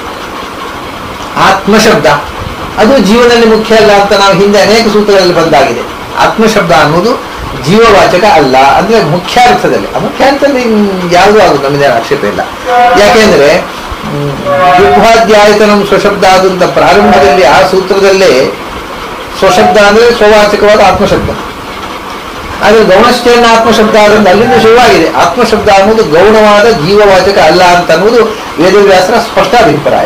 ಆತ್ಮ ಶಬ್ದ ಅದು ಜೀವನದಲ್ಲಿ ಮುಖ್ಯ ಅಲ್ಲ ಅಂತ ನಾವು ಹಿಂದೆ ಅನೇಕ ಸೂತ್ರಗಳಲ್ಲಿ ಬಂದಾಗಿದೆ. ಆತ್ಮ ಶಬ್ದ ಅನ್ನೋದು ಜೀವವಾಚಕ ಅಲ್ಲ, ಅಂದ್ರೆ ಮುಖ್ಯಾರ್ಥದಲ್ಲಿ. ಅಮುಖ್ಯಾರ್ಥದಲ್ಲಿ ಯಾವುದೂ ಆಗುದು ನಮಗೆ ಆಕ್ಷೇಪ ಇಲ್ಲ. ಯಾಕೆಂದ್ರೆ ಯುದ್ಧಾಧ್ಯಾಯತನಂ ಸ್ವಶಬ್ದ ಆದಂತ ಪ್ರಾರಂಭದಲ್ಲಿ ಆ ಸೂತ್ರದಲ್ಲೇ ಸ್ವಶಬ್ದ ಅಂದ್ರೆ ಸ್ವವಾಚಕವಾದ ಆತ್ಮಶಬ್ದ. ಆದ್ರೆ ಗೌಣಶ್ಚೇನ ಆತ್ಮಶಬ್ದ ಆದ್ರಿಂದ ಅಲ್ಲಿಂದ ಶುರುವಾಗಿದೆ. ಆತ್ಮಶಬ್ದ ಅನ್ನೋದು ಗೌಣವಾದ ಜೀವವಾಚಕ ಅಲ್ಲ ಅಂತ ಅನ್ನೋದು ವೇದವ್ಯಾಸರ ಸ್ಪಷ್ಟ ಅಭಿಪ್ರಾಯ.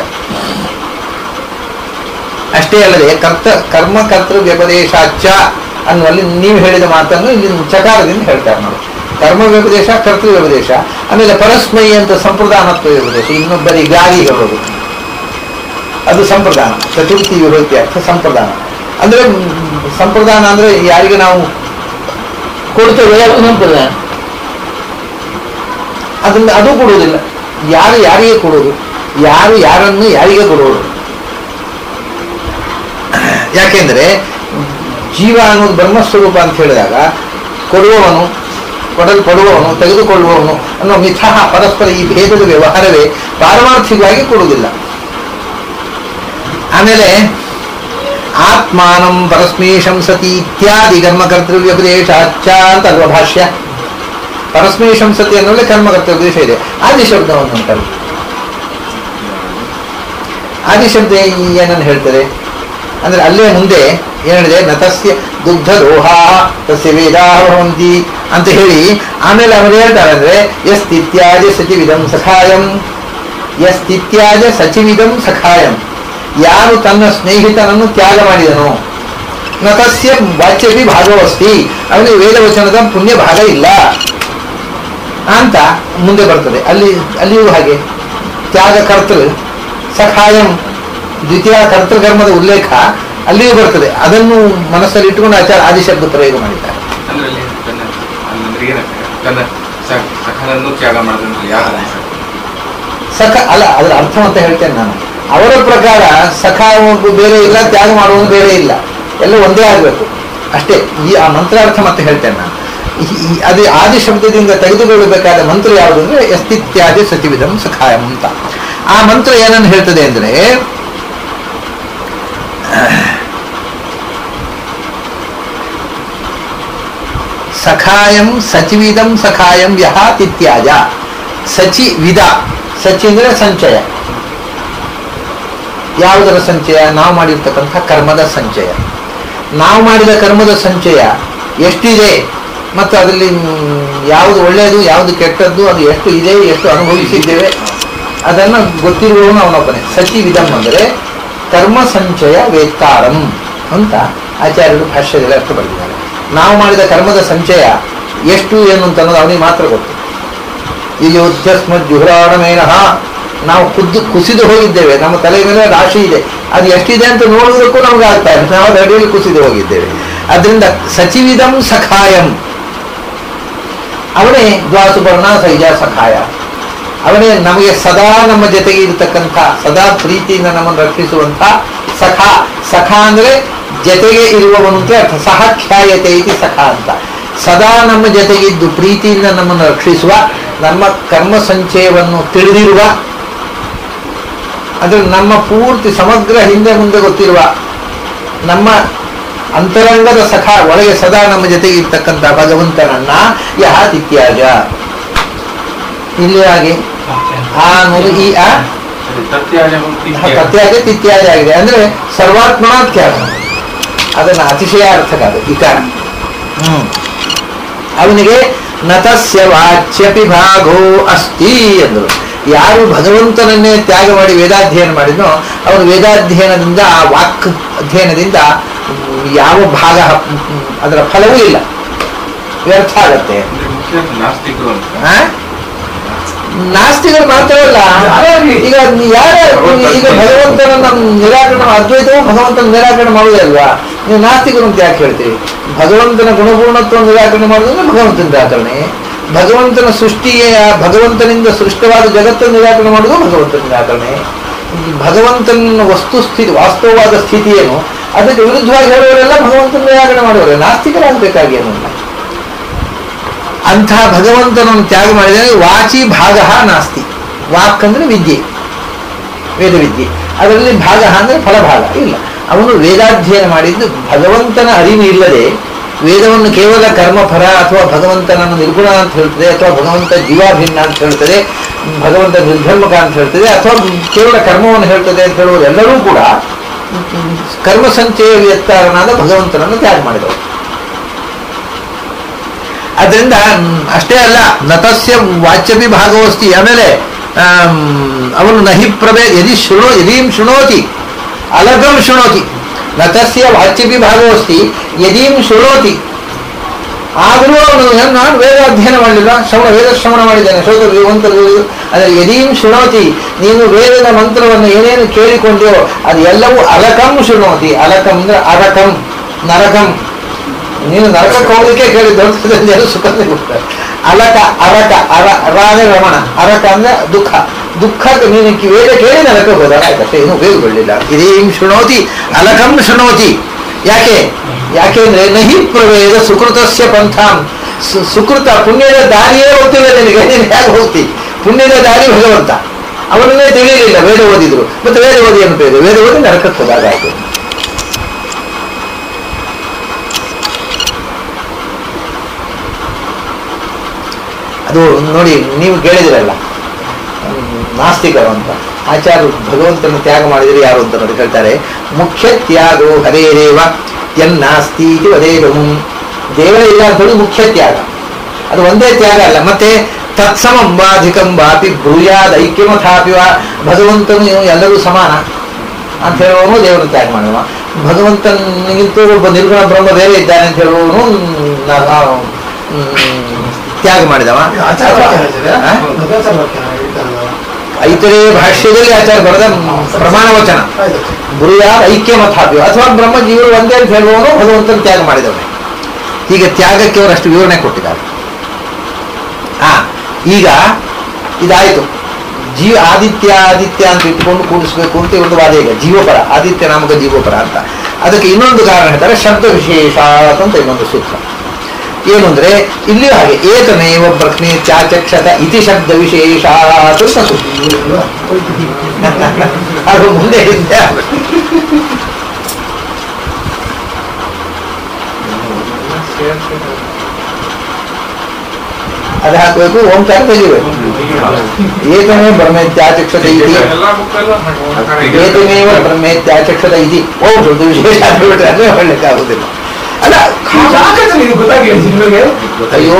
ಅಷ್ಟೇ ಅಲ್ಲದೆ ಕರ್ತ ಕರ್ಮ ಕರ್ತೃ ವ್ಯಪದೇಶಾಚ ಅನ್ನುವಲ್ಲಿ ನೀವು ಹೇಳಿದ ಮಾತನ್ನು ಇಲ್ಲಿ ಚಕಾರದಿಂದ ಹೇಳ್ತಾರೆ ನೋಡಿ. ಕರ್ಮ ವ್ಯಪದೇಶ, ಕರ್ತೃ ವ್ಯಪದೇಶ, ಆಮೇಲೆ ಪರಸ್ಮೈ ಅಂತ ಸಂಪ್ರದಾನತ್ವ ವ್ಯಪದೇಶ, ಇನ್ನೊಬ್ಬರಿಗಾಗಿ ಹೇಳೋದು ಅದು ಸಂಪ್ರದಾನ. ಚತುರ್ಥಿ ವಿಭಕ್ತಿ ಅರ್ಥ ಸಂಪ್ರದಾನ. ಅಂದ್ರೆ ಸಂಪ್ರದಾನ ಅಂದ್ರೆ ಯಾರಿಗೆ ನಾವು ಕೊಡ್ತೇವೆ ಅದು ಸಂಪ್ರದಾನ. ಅದನ್ನ ಅದು ಕೊಡುವುದಿಲ್ಲ. ಯಾರು ಯಾರಿಗೆ ಕೊಡೋದು, ಯಾರು ಯಾರನ್ನು ಯಾರಿಗೆ ಕೊಡುವುದು. ಯಾಕೆಂದ್ರೆ ಜೀವ ಅನ್ನೋದು ಬ್ರಹ್ಮಸ್ವರೂಪ ಅಂತ ಹೇಳಿದಾಗ ಕೊಡುವವನು, ಕೊಡಲ್ಪಡುವವನು, ತೆಗೆದುಕೊಳ್ಳುವವನು ಅನ್ನೋ ಮಿಥಃ ಪರಸ್ಪರ ಈ ಭೇದದ ವ್ಯವಹಾರವೇ ಪಾರಮಾರ್ಥಿಕವಾಗಿ ಕೊಡುವುದಿಲ್ಲ. ಆಮೇಲೆ ಆತ್ಮಾನಂ ಪರಸ್ಮೈ ಶಂಸತಿ ಇತ್ಯಾದಿ ಕರ್ಮಕರ್ತೃವ್ಯ ಉಪದೇಶಾಚ ಅಂತ ಅಲ್ವ ಭಾಷ್ಯ. ಪರಸ್ಮೈ ಶಂಸತಿ ಅನ್ನೋಲ್ಲಿ ಕರ್ಮಕರ್ತೃ ಉಪದೇಶ ಇದೆ. ಆದಿಶಬ್ದವನ್ನು ಉಂಟಲ್ಲ, ಆದಿಶಬ್ದ ಏನನ್ನು ಹೇಳ್ತಾರೆ ಅಂದ್ರೆ ಅಲ್ಲೇ ಮುಂದೆ ಏನಿದೆ, ನತಸ್ಯ ದುಗ್ಧ ದೋಹಾ ತಸ್ಯ ವೇದಾ ಭವಂತಿ ಅಂತ ಹೇಳಿ ಆಮೇಲೆ ಅವರು ಹೇಳ್ತಾರೆ ಅಂದ್ರೆ ಯಸ್ತಿತ್ಯಾಜ ಸಚಿವಿದಂ ಸಖಾಯಂ, ಯಸ್ತಿತ್ಯಾಜ ಸಚಿವಿದಂ ಸಖಾಯಂ, ಯಾರು ತನ್ನ ಸ್ನೇಹಿತನನ್ನು ತ್ಯಾಗ ಮಾಡಿದನೋ, ನತಸ್ಯ ವಾಚ್ಯಪಿ ಭಾಗವಸ್ತಿ, ಅವನಿಗೆ ವೇದವಚನದ ಪುಣ್ಯ ಭಾಗ ಇಲ್ಲ ಅಂತ ಮುಂದೆ ಬರ್ತದೆ. ಅಲ್ಲಿ ಅಲ್ಲಿಯೂ ಹಾಗೆ ತ್ಯಾಗ ಕರ್ತೃ ಸಖಾಯಂ ದ್ವಿತೀಯ ಕರ್ತೃಕರ್ಮದ ಉಲ್ಲೇಖ ಅಲ್ಲಿಯೂ ಬರ್ತದೆ. ಅದನ್ನು ಮನಸ್ಸಲ್ಲಿ ಇಟ್ಟುಕೊಂಡು ಆಚಾರ ಆದಿಶಬ್ದ ಪ್ರಯೋಗ ಮಾಡಿದ್ದಾರೆ. ಸಖ ಅಲ್ಲ, ಅದರ ಅರ್ಥ ಅಂತ ಹೇಳ್ತೇನೆ ನಾನು. ಅವರ ಪ್ರಕಾರ ಸಖ ಬೇರೆ ಇಲ್ಲ, ತ್ಯಾಗ ಮಾಡುವುದು ಬೇರೆ ಇಲ್ಲ, ಎಲ್ಲ ಒಂದೇ ಆಗಬೇಕು ಅಷ್ಟೇ. ಈ ಆ ಮಂತ್ರಾರ್ಥ ಮತ್ತೆ ಹೇಳ್ತೇನೆ ನಾನು. ಅದು ಆದಿಶಬ್ದದಿಂದ ತೆಗೆದುಕೊಳ್ಳಬೇಕಾದ ಮಂತ್ರ ಯಾವುದು ಅಂದ್ರೆ ಯಸ್ತಿತ್ಯಾದಿ ಸಚಿವಿದಂ ಸಖಾಯಂ ಅಂತ. ಆ ಮಂತ್ರ ಏನನ್ನು ಹೇಳ್ತದೆ ಅಂದ್ರೆ ಸಖಾಯಂ ಸಚಿವಿದಂ ಸಖಾಯಂ ಯಹ ತಿತ್ಯಾಜ. ಸಚಿ ವಿದ, ಸಚಿ ಅಂದ್ರೆ ಸಂಚಯ. ಯಾವುದರ ಸಂಚಯ? ನಾವು ಮಾಡಿರ್ತಕ್ಕಂಥ ಕರ್ಮದ ಸಂಚಯ. ನಾವು ಮಾಡಿದ ಕರ್ಮದ ಸಂಚಯ ಎಷ್ಟಿದೆ ಮತ್ತು ಅದರಲ್ಲಿ ಯಾವುದು ಒಳ್ಳೆಯದು ಯಾವುದು ಕೆಟ್ಟದ್ದು, ಅದು ಎಷ್ಟು ಇದೆ, ಎಷ್ಟು ಅನುಭವಿಸಿದ್ದೇವೆ ಅದನ್ನು ಗೊತ್ತಿರುವವನು ಅವನೊಬ್ಬನೇ. ಸಚಿವಿದಂ ಅಂದರೆ ಕರ್ಮ ಸಂಚಯ ವೇತ್ತಾರಂ ಅಂತ ಆಚಾರ್ಯರು ಭಾಷ್ಯದಲ್ಲಿ ಅರ್ಥ ಬರೆದಿದ್ದಾರೆ. ನಾವು ಮಾಡಿದ ಕರ್ಮದ ಸಂಚಯ ಎಷ್ಟು ಏನು ಅಂತ ಅನ್ನೋದು ಅವನಿಗೆ ಮಾತ್ರ ಗೊತ್ತು. ಈ ಯೋಧ್ಯಸ್ಮತ್ ಜುಹ್ರಾಣಮೇನಃ, ನಾವು ಖುದ್ದು ಕುಸಿದು ಹೋಗಿದ್ದೇವೆ, ನಮ್ಮ ತಲೆ ಮೇಲೆ ರಾಶಿ ಇದೆ, ಅದು ಎಷ್ಟಿದೆ ಅಂತ ನೋಡುವುದಕ್ಕೂ ನಮ್ಗೆ ಆಗ್ತಾ ಇದೆ, ನಾವು ಅಡಿಯಲ್ಲಿ ಕುಸಿದು ಹೋಗಿದ್ದೇವೆ. ಅದರಿಂದ ಸಚಿವಿದಂ ಸಖಾಯಂ, ಅವನೇ ದ್ವಾಸುಪರ್ಣ ಸೈಜ ಸಖಾಯ, ಅವನೇ ನಮಗೆ ಸದಾ ನಮ್ಮ ಜೊತೆಗೆ ಇರತಕ್ಕಂಥ, ಸದಾ ಪ್ರೀತಿಯಿಂದ ನಮ್ಮನ್ನು ರಕ್ಷಿಸುವಂಥ ಸಖ ಸಖ ಅಂದ್ರೆ ಜೊತೆಗೆ ಇರುವವನು ಅಂತ ಅರ್ಥ. ಸಹ ಖ್ಯಾಯತೆ ಇತಿ ಸಖ ಅಂತ. ಸದಾ ನಮ್ಮ ಜೊತೆಗಿದ್ದು ಪ್ರೀತಿಯಿಂದ ನಮ್ಮನ್ನು ರಕ್ಷಿಸುವ, ನಮ್ಮ ಕರ್ಮ ಸಂಚಯವನ್ನು ತಿಳಿದಿರುವ, ಅಂದ್ರೆ ನಮ್ಮ ಪೂರ್ತಿ ಸಮಗ್ರ ಹಿಂದೆ ಮುಂದೆ ಗೊತ್ತಿರುವ ನಮ್ಮ ಅಂತರಂಗದ ಸಖ, ಒಳಗೆ ಸದಾ ನಮ್ಮ ಜೊತೆಗೆ ಇರ್ತಕ್ಕಂಥ ಭಗವಂತನನ್ನ ಯಹ ತಿತ್ಯಾಜ. ಇಲ್ಲಿ ಹಾಗೆ ಆ ನುಡಿ ಈ ಆ ತತ್ಯಾಜ ತಿತ್ಯಾಜ ಆಗಿದೆ ಅಂದ್ರೆ ಸರ್ವಾತ್ಮನ ತ್ಯಾಗ. ಅದನ್ನ ಅತಿಶಯ ಅರ್ಥಕಾದ ಇಕಾರ. ಹ್ಮ್ ಅವನಿಗೆ ನತಸ್ಯ ವಾಚ್ಯಪಿ ಭಾಗೋ ಅಸ್ತಿ ಅಂದರು. ಯಾರು ಭಗವಂತನನ್ನೇ ತ್ಯಾಗ ಮಾಡಿ ವೇದಾಧ್ಯಯನ ಮಾಡಿದ್ನೋ ಅವನು ವೇದಾಧ್ಯಯನದಿಂದ, ಆ ವಾಕ್ ಅಧ್ಯಯನದಿಂದ ಯಾವ ಭಾಗ ಅದರ ಫಲವೂ ಇಲ್ಲ, ವ್ಯರ್ಥ ಆಗತ್ತೆ. ನಾಸ್ತಿಕರು ಮಾತ್ರವಲ್ಲ, ಈಗ ಯಾರ ಈಗ ಭಗವಂತನನ್ನ ನಿರಾಕರಣೆ, ಅದ್ವೈತವು ಭಗವಂತನ ನಿರಾಕರಣೆ ಮಾಡುವುದೇ ಅಲ್ವಾ. ನೀವು ನಾಸ್ತಿಕರು ಅಂತ ಯಾಕೆ ಹೇಳ್ತೀವಿ? ಭಗವಂತನ ಗುಣಪೂರ್ಣತ್ವವನ್ನು ನಿರಾಕರಣೆ ಮಾಡುವುದಂದ್ರೆ ಭಗವಂತನ ನಿರಾಕರಣೆ. ಭಗವಂತನ ಸೃಷ್ಟಿಯ, ಭಗವಂತನಿಂದ ಸೃಷ್ಟವಾದ ಜಗತ್ತನ್ನು ನಿರಾಕರಣೆ ಮಾಡುವುದು ಭಗವಂತನ ನಿರಾಕರಣೆ. ಭಗವಂತನ ವಸ್ತುಸ್ಥಿತಿ, ವಾಸ್ತವವಾದ ಸ್ಥಿತಿ ಏನು ಅದಕ್ಕೆ ವಿರುದ್ಧವಾಗಿ ಹೇಳುವವರೆಲ್ಲ ಭಗವಂತನ ನಿರಾಕರಣೆ ಮಾಡುವವರೇ, ನಾಸ್ತಿಕರಾಗಬೇಕಾಗಿ ಏನು ಇಲ್ಲ. ಅಂಥ ಭಗವಂತನನ್ನು ತ್ಯಾಗ ಮಾಡಿದರೆ ವಾಚಿ ಭಾಗ ನಾಸ್ತಿ. ವಾಕ್ ಅಂದ್ರೆ ವಿದ್ಯೆ, ವೇದ ವಿದ್ಯೆ, ಅದರಲ್ಲಿ ಭಾಗ ಅಂದ್ರೆ ಫಲಭಾಗ ಇಲ್ಲ. ಅವನು ವೇದಾಧ್ಯಯನ ಮಾಡಿದ್ದು ಭಗವಂತನ ಅರಿವು ಇಲ್ಲದೆ ವೇದವನ್ನು ಕೇವಲ ಕರ್ಮಫಲ ಅಥವಾ ಭಗವಂತನನ್ನು ನಿರ್ಗುಣ ಅಂತ ಹೇಳ್ತದೆ, ಅಥವಾ ಭಗವಂತ ಜೀವಾಭಿನ್ನ ಅಂತ ಹೇಳ್ತದೆ, ಭಗವಂತ ನಿರ್ಧರ್ಮಕ ಅಂತ ಹೇಳ್ತದೆ, ಅಥವಾ ಕೇವಲ ಕರ್ಮವನ್ನು ಹೇಳ್ತದೆ ಅಂತ ಹೇಳುವುದು ಎಲ್ಲರೂ ಕೂಡ ಕರ್ಮ ಸಂಚಯ ವ್ಯಕ್ತಾರನಾದ ಭಗವಂತನನ್ನು ತ್ಯಾಗ ಮಾಡಿದವರು. ಅದರಿಂದ ಅಷ್ಟೇ ಅಲ್ಲ, ನತಸ್ಯ ವಾಚ್ಯಪಿ ಭಾಗವಸ್ತಿ. ಆಮೇಲೆ ಅವನು ನಹಿ ಪ್ರಭೇದ ಯದಿ ಶೃಣೋ ಯದೀಂ ಶೃಣೋತಿ ಅಲಗಂ ಶೃಣೋತಿ. ನತಸ್ಯ ವಾಚ್ಯಪಿ ಭಾಗವಸ್ತಿ ಯದೀಂ ಶೃಣೋತಿ. ಆದರೂ ಅವನು ನಾನು ವೇದ ಅಧ್ಯಯನ ಮಾಡಲಿಲ್ಲ, ಶ್ರವಣ ವೇದ ಶ್ರವಣ ಮಾಡಿದ್ದೇನೆ, ಶ್ರೋತರು ಮಂತ್ರರು, ಅಂದರೆ ಯದೀಂ ಶೃಣೋತಿ, ನೀನು ವೇದದ ಮಂತ್ರವನ್ನು ಏನೇನು ಕೇಳಿಕೊಂಡೆಯೋ ಅದು ಎಲ್ಲವೂ ಅಲಕಂ ಶೃಣೋತಿ. ಅಲಕಂ ಅಂದ್ರೆ ಅರಕಂ, ನರಕಂ. ನೀನು ನರಕಕ್ಕೆ ಹೋಗ್ಲಿಕ್ಕೆ ಕೇಳಿದ್ದು ಸುಖ ಸಿಗುತ್ತೆ. ಅಲಕ ಅರಕ ಅರ ರಾಗ ರಮಣ, ಅರಕ ಅಂದ್ರೆ ದುಃಖ. ದುಃಖಕ್ಕೆ ನೀನು ವೇದ ಕೇಳಿ ನರಕ ಹೋದಾಗ ಆಯ್ತಷ್ಟೇ, ಏನು ಉಪಯೋಗಗೊಳ್ಳಿಲ್ಲ. ಇದೇಂ ಶೃಣೋತಿ ಅಲಕಂ ಶೃಣೋತಿ. ಯಾಕೆ ಯಾಕೆ ಅಂದ್ರೆ ನಹಿ ಪ್ರವೇದ ಸುಕೃತಸ್ಯ ಪಂಥಾಂ. ಸುಕೃತ ಪುಣ್ಯದ ದಾರಿಯೇ ಗೊತ್ತಿಲ್ಲ ನಿನಗೆ, ನೀನು ಹೇಗೆ ಹೋಗ್ತಿ? ಪುಣ್ಯದ ದಾರಿ ಭಗವಂತ, ಅವನನ್ನೇ ತಿಳಿಯಲಿಲ್ಲ. ವೇದ ಓದಿದ್ರು, ಮತ್ತೆ ವೇದ ಓದಿ ಏನು ಉಪಯೋಗ? ವೇದ ಓದಿ ನರಕಕ್ಕೆ ಹೋದಾಗ ಆಯ್ತು. ಅದು ನೋಡಿ, ನೀವು ಕೇಳಿದಿರಲ್ಲ ನಾಸ್ತಿಕರು ಅಂತ. ಆಚಾರ್ಯರು ಭಗವಂತನ ತ್ಯಾಗ ಮಾಡಿದರೆ ಯಾರು ಅಂತ ನೋಡಿ ಹೇಳ್ತಾರೆ, ಮುಖ್ಯ ತ್ಯಾಗೋ ಹರೇರೇವ ಯನ್ನಾಸ್ತಿ ವದೇವನು. ದೇವರೇ ಇಲ್ಲ ಅಂತ ಹೇಳಿ ಮುಖ್ಯ ತ್ಯಾಗ. ಅದು ಒಂದೇ ತ್ಯಾಗ ಅಲ್ಲ, ಮತ್ತೆ ತತ್ಸಮಂ ವಾಧಿಕಂ ವಾಪಿ ಬ್ರೂಯಾದ ಐಕ್ಯಮಥಾಪಿವ. ಭಗವಂತನು ಎಲ್ಲರೂ ಸಮಾನ ಅಂತ ಹೇಳುವವನು ದೇವರನ್ನು ತ್ಯಾಗ ಮಾಡುವ. ಭಗವಂತನಿಗಿಂತೂ ಒಬ್ಬ ನಿರ್ಗುಣ ಬ್ರಹ್ಮ ಬೇರೆ ಇದ್ದಾನೆ ಅಂತ ಹೇಳುವವನು ತ್ಯಾಗ ಮಾಡಿದವ. ಐತರೇ ಭಾಷ್ಯದಲ್ಲಿ ಆಚಾರ್ಯ ಬರೆದ ಪ್ರಮಾಣ ವಚನ ಬ್ರೂಯಾದ ಐಕ್ಯಮಥಾಪಿವ, ಅಥವಾ ಬ್ರಹ್ಮ ಜೀವರು ಒಂದೇ ಅಂತ ಹೇಳುವವನು ಭಗವಂತನ ತ್ಯಾಗ ಮಾಡಿದವನೇ. ಹೀಗೆ ತ್ಯಾಗಕ್ಕೆ ಅವರಷ್ಟು ವಿವರಣೆ ಕೊಟ್ಟಿದ್ದಾರೆ. ಆ ಈಗ ಇದಾಯಿತು. ಜೀವ ಆದಿತ್ಯ ಆದಿತ್ಯ ಅಂತ ಇಟ್ಕೊಂಡು ಕೂಡಿಸ್ಬೇಕು ಅಂತ ಒಂದು ವಾದ. ಈಗ ಜೀವಪರ, ಆದಿತ್ಯ ನಾಮಕ ಜೀವಪರ ಅಂತ. ಅದಕ್ಕೆ ಇನ್ನೊಂದು ಕಾರಣ ಹೇಳ್ತಾರೆ, ಶಬ್ದ ವಿಶೇಷ ಅಂತ ಇನ್ನೊಂದು ಸೂತ್ರ. ಏನು ಅಂದ್ರೆ ಇಲ್ಲಿ ಹಾಗೆ ಏತಮೇವ ಪ್ರಜ್ಞೆ ಚಾಚಕ್ಷತ ಇತಿ ಶಬ್ದ ವಿಶೇಷ ಅದು ಮುಂದೆ ಹಿಂದೆ ಅದು ಹಾಕಬೇಕು, ಓಂಕಾರ ತೆಗಿಬೇಕು. ಏತಮೇ ಬ್ರಹ್ಮೇತ್ಯಾಚಕ್ಷತೆ ಇತಿ, ಏತಮೇವ ಬ್ರಹ್ಮೇತ್ಯಾಚಕ್ಷತ ಇತಿ ಓಂ ಶಬ್ದ ವಿಶೇಷ ಆಗ್ಬಿಟ್ರೆ ಅದೇ ಹೇಳಲಿಕ್ಕಾಗುದಿಲ್ಲ. ಅಲ್ಲ ಅಯ್ಯೋ,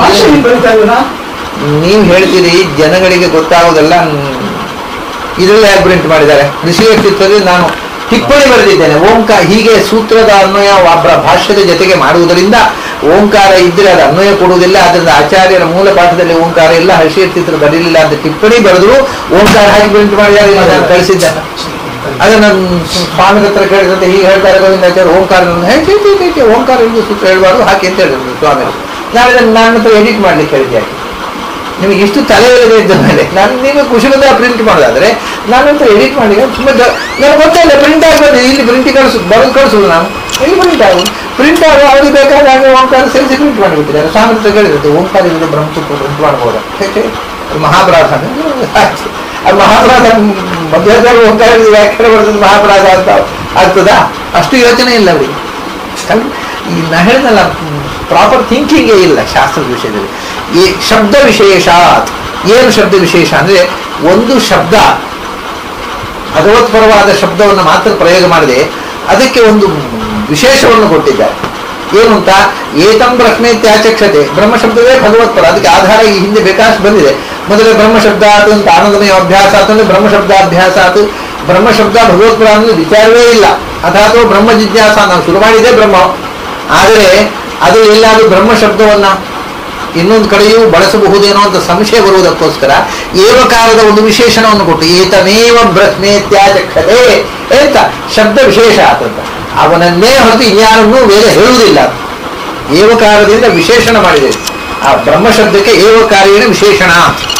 ನೀವು ಹೇಳ್ತೀರಿ ಜನಗಳಿಗೆ ಗೊತ್ತಾಗೋದೆಲ್ಲ. ಇದರಲ್ಲಿ ಯಾಕೆ ಪ್ರಿಂಟ್ ಮಾಡಿದ್ದಾರೆ? ಋಷಿಯಕ್ಷಿತ್ರದಲ್ಲಿ ನಾನು ಟಿಪ್ಪಣಿ ಬರೆದಿದ್ದೇನೆ. ಓಂಕಾರ ಹೀಗೆ ಸೂತ್ರದ ಅನ್ವಯ ಭಾಷ್ಯದ ಜೊತೆಗೆ ಮಾಡುವುದರಿಂದ ಓಂಕಾರ ಇದ್ರೆ ಅದು ಅನ್ವಯ ಕೊಡುವುದಿಲ್ಲ. ಅದರಿಂದ ಆಚಾರ್ಯರ ಮೂಲ ಪಾಠದಲ್ಲಿ ಓಂಕಾರ ಇಲ್ಲ, ಹರ್ಷಿಯಚಿತ್ರ ಬರಲಿಲ್ಲ ಅಂತ ಟಿಪ್ಪಣಿ ಬರೆದ್ರು ಓಂಕಾರ ಹಾಕಿ ಪ್ರಿಂಟ್ ಮಾಡಿದ್ದಾರೆ. ನಾನು ಕಳಿಸಿದ್ದೇನೆ. ಅದೇ ನನ್ನ ಸ್ವಾಮಿ ಹತ್ರ ಕೇಳಿದಂತೆ ಹೀಗೆ ಹೇಳ್ತಾರೆ ಗೋವಿಂದಾಚಾರ್ಯ ಓಂಕಾರ ಹೇಳ್ತಿ ಓಂಕಾರ ಎಂದು ಸೂತ್ರ ಹೇಳ್ಬಾರ್ದು ಹಾಕಿ ಅಂತ ಹೇಳಿದ್ರು ಸ್ವಾಮಿ. ನಾನು ಇದನ್ನು ನನ್ನ ಹತ್ರ ಎಡಿಟ್ ಮಾಡ್ಲಿಕ್ಕೆ ಹೇಳಿದ್ದೆ. ಯಾಕೆ ನಿಮಗೆ ಇಷ್ಟು ತಲೆ ಇಲ್ಲದೆ ಇದ್ದ ಮೇಲೆ ನಾನು ನೀವು ಕುಶಲದ ಪ್ರಿಂಟ್ ಮಾಡೋದಾದ್ರೆ ನಾನಂತರ ಎಡಿಟ್ ಮಾಡಿ ಸುಮ್ಮನೆ ನನಗೆ ಗೊತ್ತಿಲ್ಲ ಪ್ರಿಂಟ್ ಆಗ್ಬೋದು, ಇಲ್ಲಿ ಪ್ರಿಂಟ್ ಕಳಿಸು ಬರೋದು ಕಳಿಸೋದು, ನಾನು ಇಲ್ಲಿ ಪ್ರಿಂಟ್ ಆಗೋದು ಪ್ರಿಂಟ್ ಆಗೋ ಅವ್ರಿಗೆ ಬೇಕಾದಾಗ ಓಂಕಾರ ಸೇರಿಸಿ ಪ್ರಿಂಟ್ ಮಾಡಿಬಿಟ್ಟಿದ್ದಾರೆ. ಸ್ವಾಮಿ ಹೇಳಿರುತ್ತೆ ಓಂಕಾರ ಇಲ್ಲದೆ ಬ್ರಹ್ಮಸೂತ್ರ ಪ್ರಿಂಟ್ ಮಾಡ್ಬೋದ, ಮಹಾಪರಾಧ ಅದು ಮಹಾಪರಾಧ ಮಧ್ಯದಲ್ಲಿ ಓಂಕಾರ ವ್ಯಾಖ್ಯಾನ ಬರ್ತದೆ ಮಹಾಪರಾಧ ಅಂತ ಆಗ್ತದಾ? ಅಷ್ಟು ಯೋಚನೆ ಇಲ್ಲ ಅವರಿಗೆ. ಈ ನಾ ಹೇಳಿದಲ್ಲ ಪ್ರಾಪರ್ ಥಿಂಕಿಂಗೇ ಇಲ್ಲ ಶಾಸ್ತ್ರದ ವಿಷಯದಲ್ಲಿ. ಈ ಶಬ್ದ ವಿಶೇಷ ಏನು ಶಬ್ದ ವಿಶೇಷ ಅಂದರೆ ಒಂದು ಶಬ್ದ ಭಗವತ್ಪರವಾದ ಶಬ್ದವನ್ನು ಮಾತ್ರ ಪ್ರಯೋಗ ಮಾಡದೆ ಅದಕ್ಕೆ ಒಂದು ವಿಶೇಷವನ್ನು ಕೊಟ್ಟಿದ್ದಾರೆ. ಏನು ಅಂತ ಏತಂ ಬ್ರಹ್ಮೇತ್ಯಾಚಕ್ಷತೆ ಬ್ರಹ್ಮ ಶಬ್ದವೇ ಭಗವತ್ಪರ, ಅದಕ್ಕೆ ಆಧಾರ ಈ ಹಿಂದೆ ಬೇಕಾಷ್ಟು ಬಂದಿದೆ. ಮೊದಲೇ ಬ್ರಹ್ಮ ಶಬ್ದ ಆತು ಅಂತ ಆನಂದಮಯ ಅಭ್ಯಾಸ ಆತು ಅಂದರೆ ಬ್ರಹ್ಮ ಶಬ್ದಾಭ್ಯಾಸ ಆತು. ಬ್ರಹ್ಮ ಶಬ್ದ ಭಗವತ್ಪರ ಅಂದ್ರೆ ವಿಚಾರವೇ ಇಲ್ಲ. ಅಥಾತ್ ಬ್ರಹ್ಮ ಜಿಜ್ಞಾಸ ನಾವು ಶುರು ಮಾಡಿದೆ ಬ್ರಹ್ಮ, ಆದರೆ ಅದು ಎಲ್ಲಾದರೂ ಬ್ರಹ್ಮ ಶಬ್ದವನ್ನ ಇನ್ನೊಂದು ಕಡೆಯೂ ಬಳಸಬಹುದೇನೋ ಅಂತ ಸಂಶಯ ಬರುವುದಕ್ಕೋಸ್ಕರ ಏವಕಾರದ ಒಂದು ವಿಶೇಷಣವನ್ನು ಕೊಟ್ಟು ಏತಮೇವ ಬ್ರಹ್ಮೇತ್ಯಾಚಕ್ಷತೆ ಎಂತ ಶಬ್ದ ವಿಶೇಷ ಆತಂತ. ಅವನನ್ನೇ ಹೊರತು ಇನ್ಯಾರನ್ನೂ ವೇದ ಹೇಳುವುದಿಲ್ಲ. ಏವಕಾರದಿಂದ ವಿಶೇಷಣ ಮಾಡಿದೆ. ಆ ಬ್ರಹ್ಮ ಶಬ್ದಕ್ಕೆ ಏವಕಾರೇಣ ವಿಶೇಷಣ.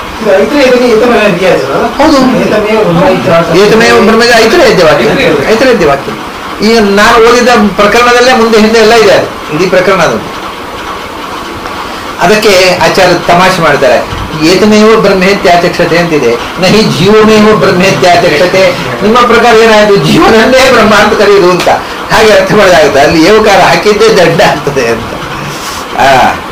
ಹೌದು, ಏತಮೇವ ಬ್ರಹ್ಮ ಐತರೇದ್ಯ ವಾಕ್ಯ, ಐತರೇದ್ಯ ವಾಕ್ಯ. ಈಗ ನಾನು ಓದಿದ ಪ್ರಕರಣದಲ್ಲೇ ಮುಂದೆ ಹಿಂದೆ ಎಲ್ಲ ಇದೆ ಇಡೀ ಪ್ರಕರಣದಲ್ಲಿ. ಅದಕ್ಕೆ ಆಚಾರ್ಯ ತಮಾಷೆ ಮಾಡ್ತಾರೆ, ಏತಮೇವ ಬ್ರಹ್ಮೇತ್ಯಾಚಕ್ಷತೆ ಅಂತಿದೆ, ನಹಿ ಜೀವಮೇವ ಬ್ರಹ್ಮೇತ್ಯಾಚಕ್ಷತೆ. ನಿಮ್ಮ ಪ್ರಕಾರ ಏನಾಯ್ತು, ಜೀವನನ್ನೇ ಬ್ರಹ್ಮ ಅಂತ ಕರೆಯುವುದು ಅಂತ ಹಾಗೆ ಅರ್ಥ ಮಾಡೋದಾಗುತ್ತೆ. ಅಲ್ಲಿ ಏವಕಾರ ಹಾಕಿದ್ದೇ ದಂಡ ಆಗ್ತದೆ ಅಂತ. ಆ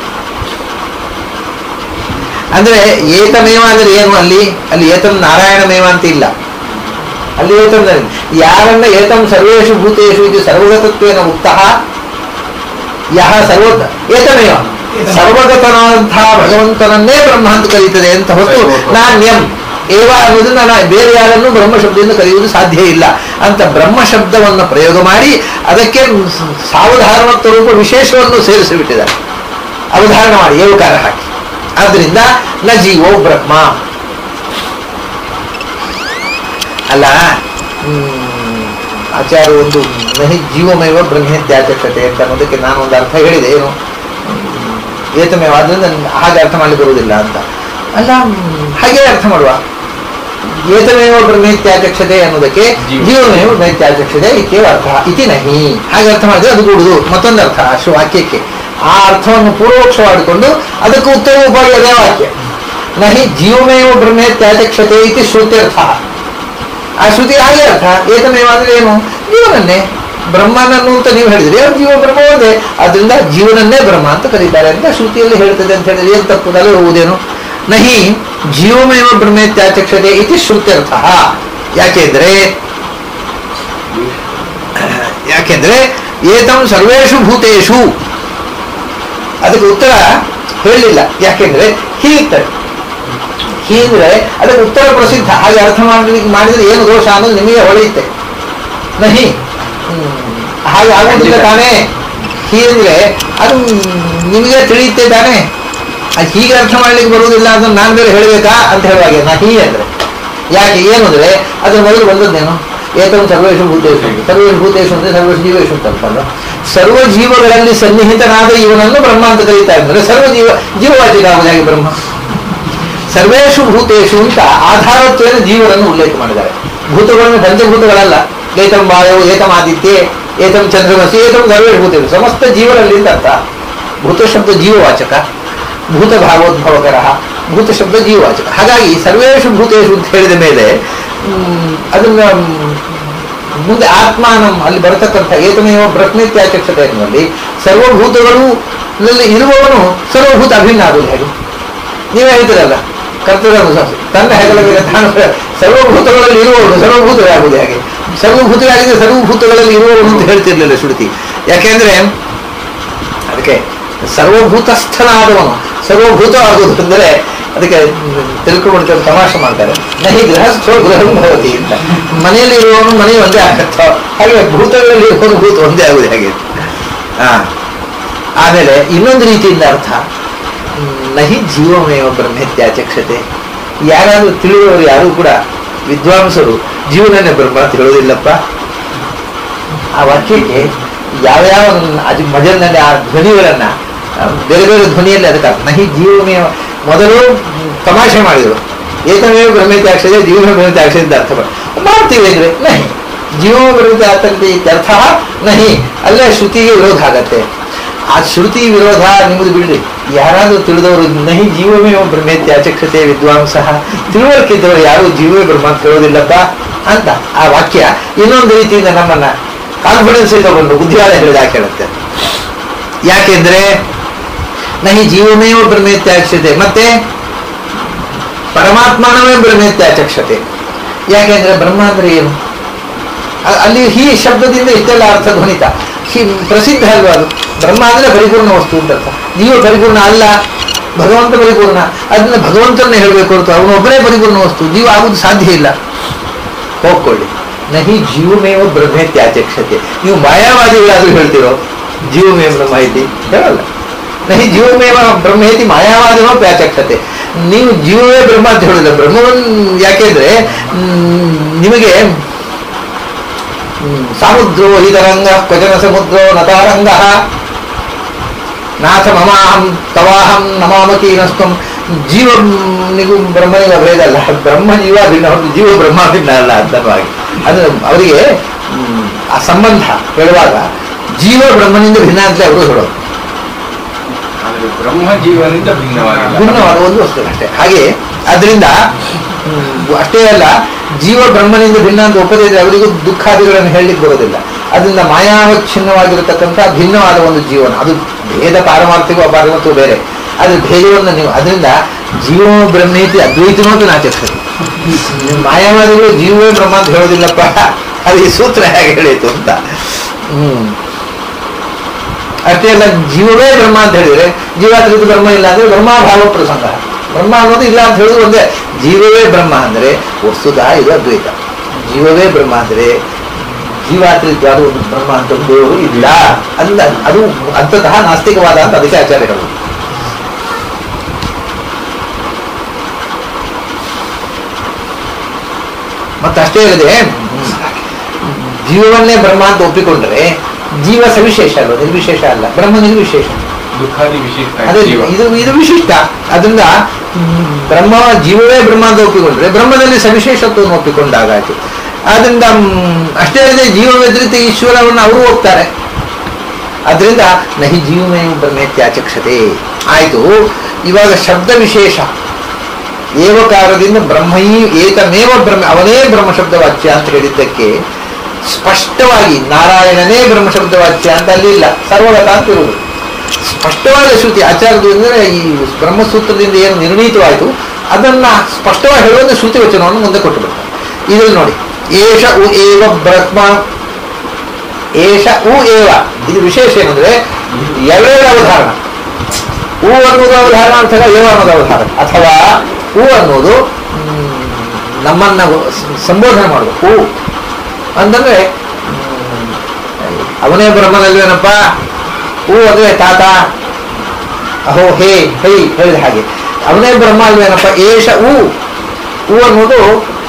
ಅಂದ್ರೆ ಏತಮೇವ ಅಂದ್ರೆ ಏನು, ಅಲ್ಲಿ ಅಲ್ಲಿ ಏತಂ ನಾರಾಯಣಮೇವ ಅಂತ ಇಲ್ಲ. ಅಲ್ಲಿ ಏತಂ ಯಾರನ್ನ ಏತಂ ಸರ್ವೇಷು ಭೂತೇಷು ಇದು ಸರ್ವಗತತ್ವೇನ ಉಕ್ತಃ ಯಹ ಸರ್ವ ಏತಮೇವ ಸರ್ವಗತನಾದಂತಹ ಭಗವಂತನನ್ನೇ ಬ್ರಹ್ಮ ಅಂತ ಕರೀತದೆ ಅಂತ ಹೊತ್ತು ನಾಣ್ಯಂ ಏವ ಅನ್ನೋದನ್ನ ನಾ ಬೇರೆ ಯಾರನ್ನು ಬ್ರಹ್ಮ ಶಬ್ದದಿಂದ ಕರೆಯುವುದು ಸಾಧ್ಯ ಇಲ್ಲ ಅಂತ ಬ್ರಹ್ಮ ಶಬ್ದವನ್ನು ಪ್ರಯೋಗ ಮಾಡಿ ಅದಕ್ಕೆ ಸಾವಧಾರಣತ್ವ ರೂಪ ವಿಶೇಷವನ್ನು ಸೇರಿಸಿಬಿಟ್ಟಿದ್ದಾರೆ, ಅವಧಾರಣ ಮಾಡಿ ಏವಕಾರ ಹಾಕಿ. ಆದ್ರಿಂದ ನ ಜೀವೋ ಬ್ರಹ್ಮ ಅಲ್ಲ. ಆಚಾರ್ಯ ಒಂದು ನಹಿ ಜೀವಮೇವ ಬ್ರಹ್ಮೇತ್ಯಾಚಕ್ಷತೆ ಅಂತ ಅನ್ನೋದಕ್ಕೆ ನಾನು ಒಂದು ಅರ್ಥ ಹೇಳಿದೆ, ಏನು ಏತಮೇವ ಆದ್ರಿಂದ ಹಾಗೆ ಅರ್ಥ ಮಾಡಲಿಕ್ಕೆ ಬರುವುದಿಲ್ಲ ಅಂತ ಅಲ್ಲ, ಹಾಗೆ ಅರ್ಥ ಮಾಡುವ. ಏತಮೇವ ಬ್ರಹ್ಮೇತ್ಯಾಚಕ್ಷತೆ ಅನ್ನೋದಕ್ಕೆ ಜೀವಮೇವ ಬ್ರಹ್ಮೇತ್ಯಾಚಕ್ಷತೆ ಇತ್ಯೇವ ಅರ್ಥ ಇತಿ ನಹಿ, ಹಾಗೆ ಅರ್ಥ ಮಾಡಿದ್ರೆ ಅದು ಕೂಡುದು ಮತ್ತೊಂದು ಅರ್ಥ ಅಷ್ಟು ವಾಕ್ಯಕ್ಕೆ. ಆ ಅರ್ಥವನ್ನು ಪೂರ್ವೋಕ್ಷ ಮಾಡಿಕೊಂಡು ಅದಕ್ಕೆ ಉತ್ತರ ಉಪಾಯ ಅದೇ ವಾಕ್ಯ ನಹಿ ಜೀವಮೇವ ಬ್ರಹ್ಮೇತ್ಯಾಚಕ್ಷತೆ ಇತಿ ಶ್ರುತ್ಯರ್ಥ. ಆ ಶ್ರುತಿ ಹಾಗೆ ಅರ್ಥ. ಏತಮೇವ ಅಂದ್ರೆ ಏನು, ಜೀವನನ್ನೇ ಬ್ರಹ್ಮನನ್ನು ಅಂತ ನೀವು ಹೇಳಿದ್ರಿ, ಅವ್ರು ಜೀವ ಬ್ರಹ್ಮ ಒಂದೇ, ಅದರಿಂದ ಜೀವನನ್ನೇ ಬ್ರಹ್ಮ ಅಂತ ಕರೀತಾರೆ ಅಂತ ಶ್ರುತಿಯಲ್ಲಿ ಹೇಳ್ತದೆ ಅಂತ ಹೇಳಿದ್ರೆ ಏನು ತಪ್ಪುದಲ್ಲ ಹೋಗುವುದೇನು. ನಹಿ ಜೀವಮೇವ ಬ್ರಹ್ಮೇತ್ಯಾಚಕ್ಷತೆ ಇತಿ ಶ್ರುತ್ಯರ್ಥ. ಯಾಕೆಂದ್ರೆ ಯಾಕೆಂದ್ರೆ ಏತಂ ಸರ್ವೇಷು ಭೂತೇಷು ಅದಕ್ಕೆ ಉತ್ತರ ಹೇಳಲಿಲ್ಲ. ಯಾಕೆಂದ್ರೆ ಹೀಗಿರ್ತಾರೆ ಹೀಂದ್ರೆ ಅದಕ್ಕೆ ಉತ್ತರ ಪ್ರಸಿದ್ಧ. ಹಾಗೆ ಅರ್ಥ ಮಾಡಲಿಕ್ಕೆ ಮಾಡಿದ್ರೆ ಏನು ದೋಷ ಅನ್ನೋದು ನಿಮಗೆ ಹೊಳೆಯುತ್ತೆ. ನಹಿ ಹಾಗೆ ಆಗೋದಿಲ್ಲ ತಾನೇ. ಹೀಗೆ ಅದು ನಿಮಗೆ ತಿಳಿಯುತ್ತೆ ತಾನೇ. ಅದು ಹೀಗೆ ಅರ್ಥ ಮಾಡ್ಲಿಕ್ಕೆ ಬರುವುದಿಲ್ಲ ಅದನ್ನು ನಾನು ಬೇರೆ ಹೇಳಬೇಕಾ ಅಂತ ಹೇಳುವಾಗೆ ನಹಿ ಅಂದ್ರೆ ಯಾಕೆ ಏನು ಅಂದ್ರೆ ಅದ್ರ ಮೊದಲು ಬಂದದ್ದೇನು ಏತಂ ಸರ್ವೇಷು ಭೂತೇಷು. ಸರ್ವೇಷು ಭೂತೇಷು ಅಂದ್ರೆ ಸರ್ವೇಷು ಜೀವೇಷು ಅಂತಲ್ಲ, ಸರ್ವ ಜೀವಗಳಲ್ಲಿ ಸನ್ನಿಹಿತನಾದ ಇವನನ್ನು ಬ್ರಹ್ಮ ಅಂತ ಕರೀತಾ ಇದ್ದಾರೆ. ಸರ್ವ ಜೀವ ಜೀವವಾಚಕ ಆಗುವುದಾಗಿ ಬ್ರಹ್ಮ. ಸರ್ವೇಷು ಭೂತೇಷು ಅಂತ ಆಧಾರತ್ವೇನ ಜೀವನನ್ನು ಉಲ್ಲೇಖ ಮಾಡಿದ್ದಾರೆ. ಭೂತಗಳನ್ನು ಪಂಚಭೂತಗಳಲ್ಲ. ಏತಂ ವಾಯು ಏತಂ ಆದಿತ್ಯ ಏತಂ ಚಂದ್ರಮಸಿ ಏತಂ ಸರ್ವೇಷು ಭೂತೇಷು ಸಮಸ್ತ ಜೀವನಲ್ಲಿ ಅಂತ ಅರ್ಥ. ಭೂತ ಶಬ್ದ ಜೀವವಾಚಕ, ಭೂತ ಭಾವೋದ್ಭವಕರ, ಭೂತ ಶಬ್ದ ಜೀವವಾಚಕ. ಹಾಗಾಗಿ ಸರ್ವೇಷು ಭೂತೇಷು ಅಂತ ಹೇಳಿದ ಮೇಲೆ ಅದನ್ನ ಮುಂದೆ ಆತ್ಮಾನಂ ಅಲ್ಲಿ ಬರತಕ್ಕಂಥ ಏತಮೇವ ಬ್ರಹ್ಮೇತ್ಯಾಚಕ್ಷತೆ ಎನ್ನುವಲ್ಲಿ ಸರ್ವಭೂತಗಳು ಇರುವವನು ಸರ್ವಭೂತ ಅಭಿನ್ನ ಆಗುವುದು ಹೇಗೆ? ನೀವೇ ಹೇಳ್ತೀರಲ್ಲ ಕರ್ತವ್ಯ ತನ್ನ ಹೆಗಲ ಮೇಲೆ ತಾನು ಸರ್ವಭೂತಗಳಲ್ಲಿ ಇರುವವನು ಸರ್ವಭೂತವಾಗುವುದು ಹೇಗೆ? ಸರ್ವಭೂತವಾಗಿದ್ದರೆ ಸರ್ವಭೂತಗಳಲ್ಲಿ ಇರುವವನು ಅಂತ ಹೇಳ್ತಿರ್ಲಿಲ್ಲ ಶ್ರುತಿ. ಯಾಕೆಂದ್ರೆ ಅದಕ್ಕೆ ಸರ್ವಭೂತಸ್ಥನಾದವನು ಸರ್ವಭೂತ ಆಗುವುದು ಅಂದರೆ ಅದಕ್ಕೆ ತಿಳ್ಕೊಂಡು ತಮಾಷೆ ಮಾಡ್ತಾರೆ. ನಹಿ ಗೃಹಸ್ಥೋ ಗೃಹಂ ಭವತಿ ಅಂತ. ಮನೆಯಲ್ಲಿ ಇರುವವನು ಮನೆ ಒಂದೇ ಆಗತ್ತ, ಹಾಗೆ ಭೂತಗಳಲ್ಲಿ ಇರುವವನು ಭೂತ ಒಂದೇ ಆಗುವುದು ಹಾಗೆ. ಹಾ ಆಮೇಲೆ ಇನ್ನೊಂದು ರೀತಿಯಿಂದ ಅರ್ಥ ನಹಿ ಜೀವಮೇವ ಬ್ರಹ್ಮೇತ್ಯಾಚಕ್ಷತೆ. ಯಾರಾದ್ರೂ ತಿಳಿಯುವವರು ಯಾರು ಕೂಡ ವಿದ್ವಾಂಸರು ಜೀವನನೇ ಬ್ರಹ್ಮ ಅಂತ ಹೇಳೋದಿಲ್ಲಪ್ಪ. ಆ ವಾಕ್ಯಕ್ಕೆ ಯಾವ್ಯಾವ ಅದು ಮಜಲ್ನಲ್ಲಿ ಆ ಧ್ವನಿಗಳನ್ನ ಬೇರೆ ಬೇರೆ ಧ್ವನಿಯಲ್ಲಿ ಅದಕ್ಕೆ ನಹಿ ಜೀವಮೇವ ಮೊದಲು ತಮಾಷೆ ಮಾಡಿದರು, ಏತಮೇವ ಬ್ರಹ್ಮೇತ್ಯಾಕ್ಷತೆ ಜೀವಮೇವ ಬ್ರಹ್ಮೇತ್ಯಾಕ್ಷತೆ ಅರ್ಥ ಮಾಡ್ತೀವಿ ಅಂದ್ರೆ ನಹಿ, ಜೀವ ಬ್ರಹ್ಮೇತ್ಯಾಕ್ಷತೆ ಇತ್ಯರ್ಥ ನಹಿ, ಅಲ್ಲೇ ಶ್ರುತಿಗೆ ವಿರೋಧ ಆಗತ್ತೆ. ಆ ಶ್ರುತಿ ವಿರೋಧ ನಿಮ್ಮದು ಬಿಡ್ರಿ, ಯಾರಾದ್ರೂ ತಿಳಿದವರು ನಹಿ ಜೀವಮೇವ ಬ್ರಹ್ಮೇತ್ಯಾಚಕ್ಷತೆ ವಿದ್ವಾಂಸ, ತಿಳುವಳಿಕೆ ಇದ್ದವರು ಯಾರು ಜೀವವೇ ಬ್ರಹ್ಮ ಅಂತ ಕೇಳೋದಿಲ್ಲಪ್ಪ ಅಂತ ಆ ವಾಕ್ಯ ಇನ್ನೊಂದು ರೀತಿಯಿಂದ ನಮ್ಮನ್ನ ಕಾನ್ಫಿಡೆನ್ಸ್ ತಗೊಂಡು ಬುದ್ಧಿವಾದ ಹೇಳಿದ ಹೇಳುತ್ತೆ. ಯಾಕೆಂದ್ರೆ ನಹಿ ಜೀವಮೇವ ಬ್ರಹ್ಮೇತ್ಯಾಚಕ್ಷತೆ, ಮತ್ತೆ ಪರಮಾತ್ಮನವೇ ಬ್ರಹ್ಮೇತ್ಯಾಚಕ್ಷತೆ. ಯಾಕೆಂದ್ರೆ ಬ್ರಹ್ಮ ಅಂದ್ರೆ ಏನು, ಅಲ್ಲಿ ಹಿ ಶಬ್ದದಿಂದ ಇಷ್ಟೆಲ್ಲ ಅರ್ಥ ಧ್ವನಿತ, ಹಿ ಪ್ರಸಿದ್ಧ ಅಲ್ವಾ ಅದು. ಬ್ರಹ್ಮ ಅಂದ್ರೆ ಪರಿಪೂರ್ಣ ವಸ್ತು ಅಂತ ಅರ್ಥ. ಜೀವ ಪರಿಪೂರ್ಣ ಅಲ್ಲ, ಭಗವಂತ ಪರಿಪೂರ್ಣ. ಅದನ್ನ ಭಗವಂತನೇ ಹೇಳಬೇಕು ಹೊರತು ಅವನೊಬ್ಬರೇ ಪರಿಪೂರ್ಣ ವಸ್ತು, ಜೀವ ಆಗುವುದು ಸಾಧ್ಯ ಇಲ್ಲ. ಹೋಗ್ಕೊಳ್ಳಿ, ನಹಿ ಜೀವಮೇವ ಬ್ರಹ್ಮೇತ್ಯಾಚಕ್ಷತೆ. ನೀವು ಮಾಯಾವಾದಿಗಳಾದ್ರೂ ಹೇಳ್ತಿರೋ ಜೀವಮೇವ ಬ್ರಹ್ಮ ಐತಿ, ಹೇಳಲ್ಲ. ನಹಿ ಜೀವಮೇವ ಬ್ರಹ್ಮೇತಿ ಮಾಯಾವಾದಿನೋ ಪ್ಯಾಚಕ್ಷತೆ. ನೀವು ಜೀವವೇ ಬ್ರಹ್ಮ ಅಂತ ಹೇಳಿಲ್ಲ, ಬ್ರಹ್ಮವನ್ನು. ಯಾಕೆಂದ್ರೆ ನಿಮಗೆ ಸಮುದ್ರೋ ಹಿತರಂಗ ಕ್ವಚನ ಸಮುದ್ರೋ ನತಾರಂಗ ನಾಥ ಮಮಾಹಂ ತವಾಹಂ ನಮಾಮಕೀನಸ್ತಂ. ಜೀವನಿಗೂ ಬ್ರಹ್ಮನಿಗೂ ಭೇದ ಅಲ್ಲ, ಬ್ರಹ್ಮ ಜೀವ ಭಿನ್ನ ಹೊರತು ಜೀವ ಬ್ರಹ್ಮ ಭಿನ್ನ ಅಲ್ಲ ಅಂತವಾಗಿ. ಅದು ಅವರಿಗೆ ಆ ಸಂಬಂಧ ಹೇಳುವಾಗ ಜೀವ ಬ್ರಹ್ಮನಿಂದ ಭಿನ್ನ ಅಂತಲೇ ಅವರು ಹೇಳೋದು. ಬ್ರಹ್ಮ ಜೀವನಿಂದ ಭಿನ್ನವಾಗಿ ಭಿನ್ನವಾದ ಒಂದು ವಸ್ತು ಅಷ್ಟೇ. ಹಾಗೆ ಅದರಿಂದ ಅಷ್ಟೇ ಅಲ್ಲ, ಜೀವ ಬ್ರಹ್ಮನಿಂದ ಭಿನ್ನ ಅಂತ ಒಪ್ಪದೇ ಇದ್ರೆ ಅವರಿಗೂ ದುಃಖಾದಿಗಳನ್ನು ಹೇಳಲಿಕ್ಕೆ ಬರೋದಿಲ್ಲ. ಅದರಿಂದ ಮಾಯಾವಚ್ಛಿನ್ನವಾಗಿರತಕ್ಕಂಥ ಭಿನ್ನವಾದ ಒಂದು ಜೀವನ, ಅದು ಭೇದ ಪಾರಮಾರ್ಥಿಕ ಪಾರಮಾರ್ಥಿಕ ಬೇರೆ. ಅದ್ರ ಭೇದವನ್ನು ನೀವು ಅದರಿಂದ ಜೀವ ಬ್ರಹ್ಮೇತಿ ಅದ್ವೈತನೋ ಅಂತ ನಾಚರಿಸ್ತಾರೆ. ಮಾಯಾವಾದಿಗಳು ಜೀವವೇ ಬ್ರಹ್ಮ ಅಂತ ಹೇಳೋದಿಲ್ಲಪ್ಪ, ಅದು ಈ ಸೂತ್ರ ಹೇಗೆ ಹೇಳಿತು ಅಂತ. ಹ್ಮ್ ಅಷ್ಟೇ ಅಲ್ಲ, ಜೀವವೇ ಬ್ರಹ್ಮ ಅಂತ ಹೇಳಿದ್ರೆ ಜೀವಾತ್ರಿತ ಬ್ರಹ್ಮ ಇಲ್ಲ ಅಂದ್ರೆ ಬ್ರಹ್ಮಾಭಾವ ಪ್ರಸಂಗ. ಬ್ರಹ್ಮ ಅನ್ನೋದು ಇಲ್ಲ ಅಂತ ಹೇಳಿದ್ರು ಒಂದೇ. ಜೀವವೇ ಬ್ರಹ್ಮ ಅಂದ್ರೆ ವಸ್ತುತಃ ಇದು ಅದ್ವೈತ. ಜೀವವೇ ಬ್ರಹ್ಮ ಅಂದ್ರೆ ಜೀವಾತ್ರಿತ್ವಾದ ಒಂದು ಬ್ರಹ್ಮ ಅಂತ ದೇವರು ಇಲ್ಲ ಅಂದ, ಅದು ಅಂತತಃ ನಾಸ್ತಿಕವಾದ ಅಂತ ಅದಕ್ಕೆ ಆಚಾರ್ಯ ಹೇಳುವುದು. ಮತ್ತಷ್ಟೇ ಇಲ್ಲದೆ ಜೀವವನ್ನೇ ಬ್ರಹ್ಮ ಅಂತ ಒಪ್ಪಿಕೊಂಡ್ರೆ ಜೀವ ಸವಿಶೇಷ ಅಲ್ವ, ನಿರ್ವಿಶೇಷ ಅಲ್ಲ. ಬ್ರಹ್ಮ ನಿರ್ವಿಶೇಷ, ದುಃಖಾದಿ ವಿಶಿಷ್ಟ. ಅದೇ ಇದು ಇದು ವಿಶಿಷ್ಟ. ಅದರಿಂದ ಬ್ರಹ್ಮ ಜೀವವೇ ಬ್ರಹ್ಮ ಅಂತ ಒಪ್ಪಿಕೊಂಡ್ರೆ ಬ್ರಹ್ಮದಲ್ಲಿ ಸವಿಶೇಷತ್ವವನ್ನು ಒಪ್ಪಿಕೊಂಡಾಗಾಯ್ತು. ಆದ್ರಿಂದ ಅಷ್ಟೇ ಅಲ್ಲದೆ ಜೀವ ವ್ಯತಿರಿಕ್ತ ಈಶ್ವರವನ್ನು ಅವರು ಒಪ್ತಾರೆ. ಅದರಿಂದ ನಹಿ ಜೀವಮೇವ ಬ್ರಹ್ಮೇತ್ಯಾಚಕ್ಷತೆ ಆಯ್ತು. ಇವಾಗ ಶಬ್ದ ವಿಶೇಷ ಏವಕಾರದಿಂದ ಬ್ರಹ್ಮೈ ಏಕಮೇವ ಬ್ರಹ್ಮ, ಅವನೇ ಬ್ರಹ್ಮಶಬ್ದ ವಾಚ್ಯ ಅಂತ ಹೇಳಿದ್ದಕ್ಕೆ ಸ್ಪಷ್ಟವಾಗಿ ನಾರಾಯಣನೇ ಬ್ರಹ್ಮಶಬ್ದ ವಾಚ್ಯ ಅಂತ ಅಲ್ಲಿ ಇಲ್ಲ, ಸರ್ವಗತ ಅಂತ ಇರುವುದು ಸ್ಪಷ್ಟವಾದ ಶ್ರುತಿ. ಆಚಾರ್ಯದಿಂದ ಈ ಬ್ರಹ್ಮಸೂತ್ರದಿಂದ ಏನು ನಿರ್ಣೀತವಾಯಿತು ಅದನ್ನ ಸ್ಪಷ್ಟವಾಗಿ ಹೇಳುವಂತೆ ಶ್ರುತಿ ವಚನವನ್ನು ಮುಂದೆ ಕೊಟ್ಟು ಬಿಡ್ತಾರೆ. ಇದ್ರಲ್ಲಿ ನೋಡಿ, ಏಷ ಉ ಏವ ಬ್ರಹ್ಮ, ಏಷ ಉ ಏವ. ಇದು ವಿಶೇಷ ಏನಂದ್ರೆ ಎರಡೆರಡು ಅವಧಾರಣ. ಉ ಅನ್ನೋದು ಅವಧಾರಣ ಅಥವಾ ಏವ ಅನ್ನೋದು ಅವಧಾರಣ. ಅಥವಾ ಉ ಅನ್ನೋದು ನಮ್ಮನ್ನ ಸಂಬೋಧನೆ ಮಾಡುದು. ಉ ಅಂತಂದ್ರೆ ಅವನೇ ಬ್ರಹ್ಮನಲ್ವೇನಪ್ಪ. ಹೂ ಅಂದ್ರೆ ತಾತ, ಅಹೋ ಹೇ ಹೈ ಹೇಳಿದ ಹಾಗೆ ಅವನೇ ಬ್ರಹ್ಮ ಅಲ್ವೇನಪ್ಪ. ಏಷ ಹೂ ಹೂ ಅನ್ನೋದು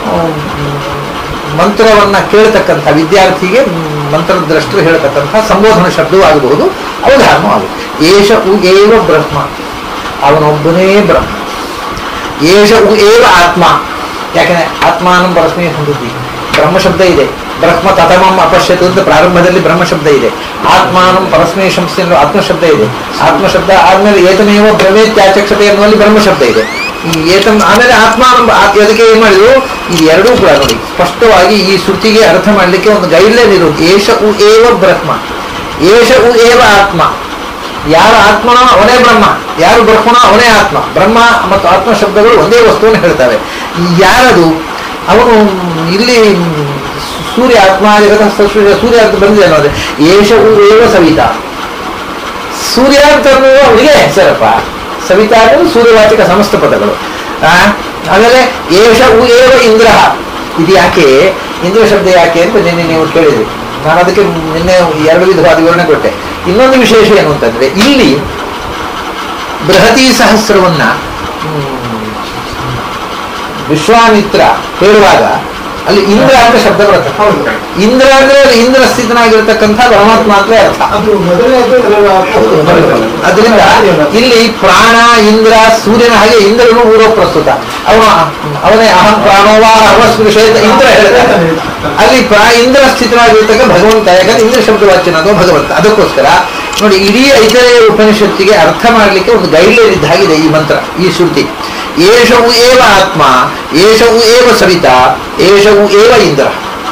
ಮಂತ್ರವನ್ನ ಕೇಳತಕ್ಕಂಥ ವಿದ್ಯಾರ್ಥಿಗೆ ಮಂತ್ರದ್ರಷ್ಟರು ಹೇಳ್ತಕ್ಕಂಥ ಸಂಬೋಧನ ಶಬ್ದವೂ ಆಗಬಹುದು, ಅವಧಾರಣ ಆಗುತ್ತೆ. ಏಷ ಉ ಏವ ಬ್ರಹ್ಮ, ಅವನೊಬ್ಬನೇ ಬ್ರಹ್ಮ. ಏಷ ಉ ಏವ ಆತ್ಮ, ಯಾಕಂದ್ರೆ ಆತ್ಮಾನಂ ಪರಸ್ಮೈ ಹೊಂದಿದ್ದಿ ಬ್ರಹ್ಮ ಶಬ್ದ ಇದೆ. ಬ್ರಹ್ಮ ತತಮಂ ಅಪಶ್ಯತು ಅಂತ ಪ್ರಾರಂಭದಲ್ಲಿ ಬ್ರಹ್ಮ ಶಬ್ದ ಇದೆ. ಆತ್ಮಾನಂ ಪರಸ್ಮೈ ಶಂಸಿ ಅನ್ನೋ ಆತ್ಮಶಬ್ದ ಇದೆ. ಆತ್ಮಶಬ್ದ ಆದ್ಮೇಲೆ ಏತಮೇವ ಬ್ರಹ್ಮೇತ್ಯಾಚಕ್ಷತೆ ಎನ್ನುವಲ್ಲಿ ಬ್ರಹ್ಮಶಬ್ದ ಇದೆ. ಈ ಏತಂ ಆಮೇಲೆ ಆತ್ಮಾನಂ, ಅದಕ್ಕೆ ಏನ್ ಮಾಡಿದ್ರು ಇದು ಎರಡೂ ಕೂಡ ನೋಡಿ ಸ್ಪಷ್ಟವಾಗಿ ಈ ಶ್ರುತಿಗೆ ಅರ್ಥ ಮಾಡಲಿಕ್ಕೆ ಒಂದು ಗೈಡ್ಲೈನ್ ಇರೋದು. ಏಷ ಉ ಏವ ಬ್ರಹ್ಮ, ಏಷ ಉ ಏವ ಆತ್ಮ. ಯಾರು ಆತ್ಮನೋ ಅವನೇ ಬ್ರಹ್ಮ, ಯಾರು ಬ್ರಹ್ಮನೋ ಅವನೇ ಆತ್ಮ. ಬ್ರಹ್ಮ ಮತ್ತು ಆತ್ಮ ಶಬ್ದಗಳು ಒಂದೇ ವಸ್ತುವನ್ನು ಹೇಳ್ತವೆ. ಯಾರದು ಅವನು ಇಲ್ಲಿ ಸೂರ್ಯ ಆತ್ಮ ಸೂರ್ಯ ಅಂತ ಬಂದಿದೆ ಅನ್ನೋದು. ಏಷ ಉ ಏವ ಸವಿತಾ, ಸೂರ್ಯ ಅಂತ ಅವನಿಗೆ ಹೆಸರಪ್ಪ. ಸವಿತಾ ಅನ್ನೋದು ಸೂರ್ಯವಾಚಕ ಸಮಸ್ತ ಪದಗಳು. ಆ ಆಮೇಲೆ ಏಷ ಉ ಏವ ಇಂದ್ರ. ಇದು ಯಾಕೆ ಇಂದ್ರ ಶಬ್ದ ಯಾಕೆ ಅಂತ ನಿನ್ನೆ ನೀವು ಕೇಳಿದ್ರಿ. ನಾನು ಅದಕ್ಕೆ ನಿನ್ನೆ ಎರಡು ವಿಧವಾದ ವಿವರಣೆ ಕೊಟ್ಟೆ. ಇನ್ನೊಂದು ವಿಶೇಷ ಏನು ಅಂತಂದ್ರೆ, ಇಲ್ಲಿ ಬೃಹತಿ ಸಹಸ್ರವನ್ನ ವಿಶ್ವಾಮಿತ್ರ ಹೇಳುವಾಗ ಅಲ್ಲಿ ಇಂದ್ರ ಅಂತ ಶಬ್ದ ಬರುತ್ತೆ. ಹೌದು. ಇಂದ್ರ ಅಂದ್ರೆ ಅಲ್ಲಿ ಇಂದ್ರ ಸ್ಥಿತನಾಗಿರ್ತಕ್ಕಂಥ ಪರಮಾತ್ಮ ಅಂತ ಅರ್ಥ. ಅದು ಮೊದಲನೇದು ಅದರಿಂದ ಇಲ್ಲಿ ಪ್ರಾಣ ಇಂದ್ರ ಸೂರ್ಯನ ಹಾಗೆ ಇಂದ್ರನು ಊರೋ ಪ್ರಸ್ತುತ. ಅವನ ಅವನೇ ಅಹಂ ಪ್ರಾಣೋವಾ ಅವಸ್ಪೃಶ ಇಂದ್ರ ಹೇಳ್ತಾರೆ. ಅಲ್ಲಿ ಪ್ರಾ ಇಂದ್ರ ಸ್ಥಿತನಾಗಿರ್ತಕ್ಕ ಭಗವಂತ, ಯಾಕಂದ್ರೆ ಇಂದ್ರ ಶಬ್ದವಾಚ್ಯನ ಅಥವಾ ಭಗವಂತ. ಅದಕ್ಕೋಸ್ಕರ ನೋಡಿ, ಇಡೀ ಐತರೇಯ ಉಪನಿಷತ್ತಿಗೆ ಅರ್ಥ ಮಾಡಲಿಕ್ಕೆ ಒಂದು ಗೈಡ್ಲೈನ್ ಇದ್ದಾಗಿದೆ ಈ ಮಂತ್ರ, ಈ ಶ್ರುತಿ. ಏಷವು ಏವ ಆತ್ಮ, ಏಷವು ಏವ ಸವಿತಾ, ಏಷವು ಏವ ಇಂದ್ರ.